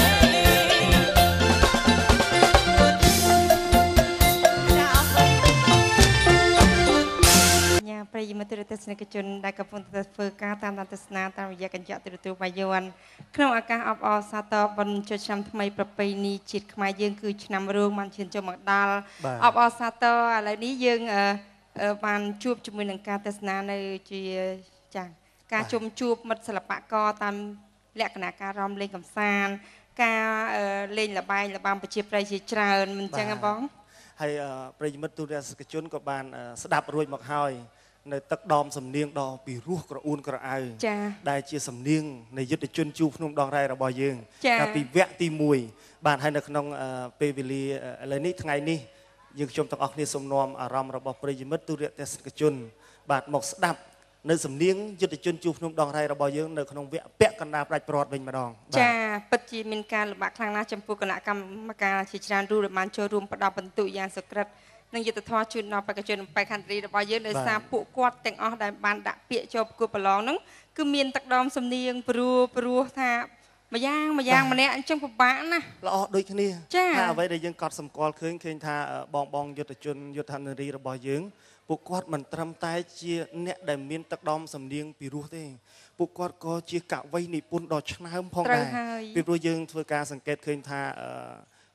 ញ៉ាប្រិយមិត្តទស្សនិកជនដែលកំពុងធ្វើការតាមដានទស្សនាតាមរយៈកញ្ចក់ទូរទស្សន៍បាយ័នក្នុងឱកាសអបអរសាទរបុណ្យចូលឆ្នាំថ្មីប្រពៃណីជាតិខ្មែរយើងគឺឆ្នាំរោងបានឈានចូលមកដល់អបអរសាទរឥឡូវនេះយើងបានជួបជាមួយនឹងការទស្សនានៅជាចា៎ការជុំជួបមិត្តសិល្បករតាមលក្ខណៈការរាំលេងកម្សាន្តការលេងល្បែងល្បាំប្រជាប្រិយជាច្រើនមិនចឹងហ៎បងហើយប្រិយមិត្តទូរទស្សនិកជនក៏បានស្ដាប់រួចមកហើយនៅទឹកដមសំនៀងដ៏ពីរោះក្រអួនក្រអៅដែលជាសំនៀងនៃយុទ្ធជនជួរភ្នំដងរ៉ែរបស់យើងកាលពីវគ្គទី1បានហើយនៅក្នុងពេលវេលាឥឡូវនេះថ្ងៃនេះយើងខ្ញុំទាំងអស់គ្នាសូមនាំអារម្មណ៍របស់ប្រិយមិត្តទូរទស្សនិកជនបាទមកស្ដាប់នៅសំនៀងយុទ្ធជនជួរភ្នំដងរ៉ែរបស់យើងនៅក្នុងវគ្គពាក់កណ្ដាលផ្ដាច់ប្រវត្តិវិញម្ដងចាពិតជាមានការលំបាកខ្លាំងណាស់ចំពោះគណៈកម្មការជាច្រើនរូបដែលបានចូលរួមផ្ដល់បន្ទុកយ៉ាងសុក្រិតនិងយុទ្ធធម៌ជូនដល់បេក្ខជនបេក្ខនារីរបស់យើងដោយសារពួកគាត់ទាំងអស់ដែលបានដាក់ពាក្យចូលប្រកួតប្រឡងហ្នឹងគឺមានទឹកដមសំនៀងព្រោះថាម្យ៉ាងម្នាក់អញ្ចឹងពិបាកណាស់ល្អដូចគ្នាថាអ្វីដែលយើងកត់សម្គាល់ឃើញថាបងយុទ្ធជនយុទ្ធនារីរបស់យើងពួកគាត់មិនត្រឹមតែជាអ្នកដែលមានទឹកដមសំនៀងពីរោះទេពួកគាត់ក៏ជាកវីនិពន្ធដ៏ឆ្នើមផងដែរពីព្រោះយើងធ្វើការសង្កេតឃើញថា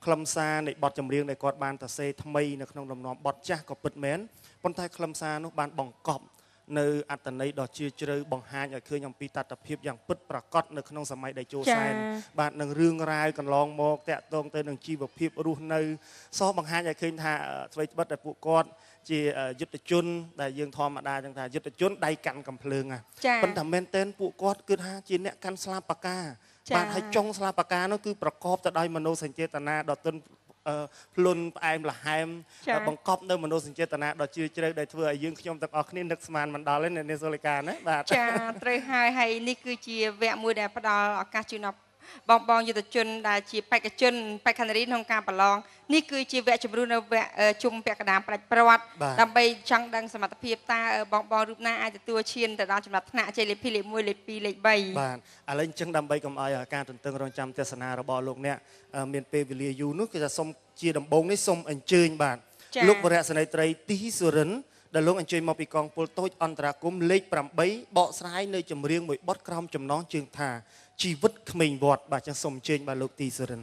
ខ្លឹមសារនៃបទចម្រៀងដែលគាត់បានសរសេរថ្មីនៅក្នុងលំនាំបទចាស់ក៏ពិតមែនប៉ុន្តែខ្លឹមសារនោះបានបង្កប់នៅអត្ថន័យដ៏ជ្រាលជ្រៅបង្ហាញឲ្យឃើញអំពីតថភាពយ៉ាងពិតប្រាកដនៅក្នុងសម័យដែលចូលសែនបាទនឹងរឿងរ៉ាវកន្លងមកតាក់ទងទៅនឹងជីវភាពរស់នៅសោះបង្ហាញឲ្យឃើញថាអ្វីត្បិតតែពួកគាត់ជាយុទ្ធជនដែលយើងធម្មតាចឹងថាយុទ្ធជនដៃកាន់កំភ្លើងប៉ុន្តែមែនទែនពួកគាត់គឺថាជាអ្នកកាន់ស្លាបផ្កាបាទហើយចុងស្លាបផ្កានោះគឺប្រកបទៅដោយមនោសញ្ចេតនាដ៏ទន់ភ្លុនផ្អែមល្ហែមបង្កប់នៅមនោសញ្ចេតនាដ៏ជ្រាលជ្រៅដែលធ្វើឲ្យយើងខ្ញុំទាំងអស់គ្នានឹកស្មានមិនដល់ទេអ្នកនាងសូលីកាណាបាទចាត្រូវហើយនេះគឺជាវគ្គមួយដែលផ្ដល់ឱកាសជូនបងយុទ្ធជនដែលជាបេក្ខជនបេក្ខនារីក្នុងការប្រឡងនេះគឺជាវគ្គជម្រុញនៅវគ្គជុំពាក់កណ្ដាលប្រាច់ប្រវត្តិដើម្បីចង់ដឹងសមត្ថភាពតើបងរូបណាអាចទទួលឈានទៅដល់ចំណាត់ថ្នាក់ជ័យលេខ2លេខ1លេខ2លេខ3បាទឥឡូវអញ្ចឹងដើម្បីកុំឲ្យការទន្ទឹងរង់ចាំទស្សនារបស់លោកអ្នកមានពេលវេលាយូរនោះគឺថាសូមជាដំបូងនេះសូមអញ្ជើញបាទលោកវរៈសេនីត្រីទីសុរិនដែលលោកអញ្ជើញមកពីកងពលតូចអន្តរាគមលេខ8បកស្រាយនៅចម្រៀងមួយបទក្រោមចំណងជើងថាជីវិតក្មេងវត្តបាទចឹងសូមអញ្ជើញបាទលោកទីសុរិន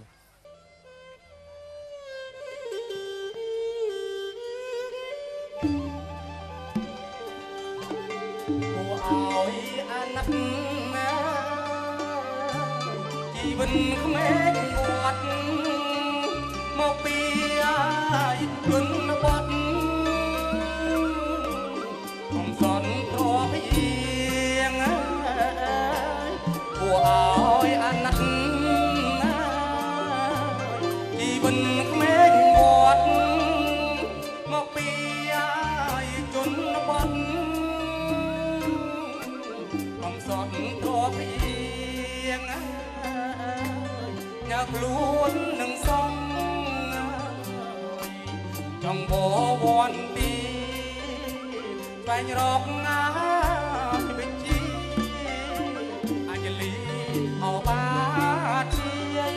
ឲ្យអាណិតណាជីវិតក្មេងវត្តមកពីជនបទកំសត់ទ្រព្យពួកឲ្យអាណិតណាជីវិតក្មេងវត្តមកពីជនបទកំសត់ទ្រព្យញ៉ាខ្លួននឹងសំចង់បវ័នទីស្វែងរកណាវិជ្ជាអញ្ញលីអបាជា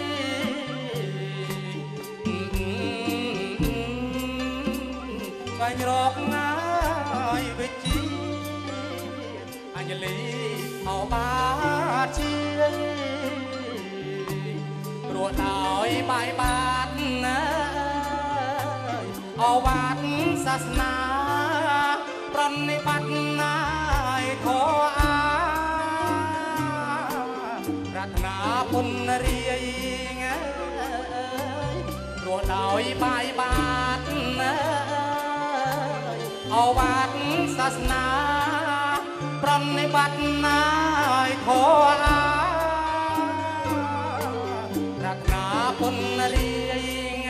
ស្វែងរកណាវិជ្ជាអញ្ញលីអបាជាព្រោះដោយបាយបាតណាអវាទសាសនាប្រណិប័តណាយធោអាប្រាថ្នាពុនរាយព្រោះដោយបាយបាតណាអវាទសាសនាប្រណិប័តណាយធោអាប្រាថ្នាពុនរាយ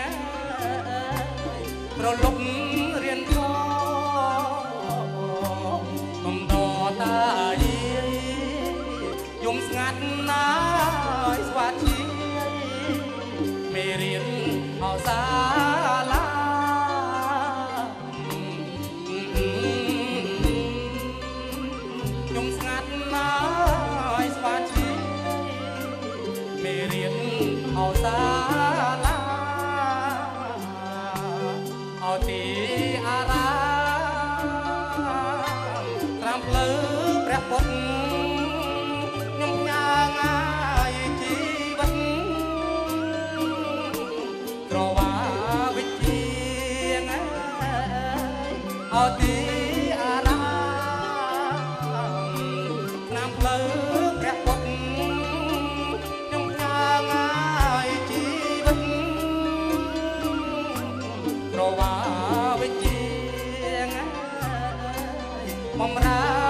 ប្រលប់រៀនធម៌កំដតាយំស្ងាត់ណាយស្វាជាមេរៀនអសាឡាយំស្ងាត់ណាយស្វាជាមេរៀនអសាឡាអទីអារាត្រាំភ្លឺព្រះពុទ្ធខ្ញុំញ៉ាងាយជីវិតក្រវាវិជ្ជាអទីអារាត្រាំភ្លឺព្រះពុទ្ធខ្ញុំញ៉ាងាយជីវិតក្រវាវិជ្ជាបំរើ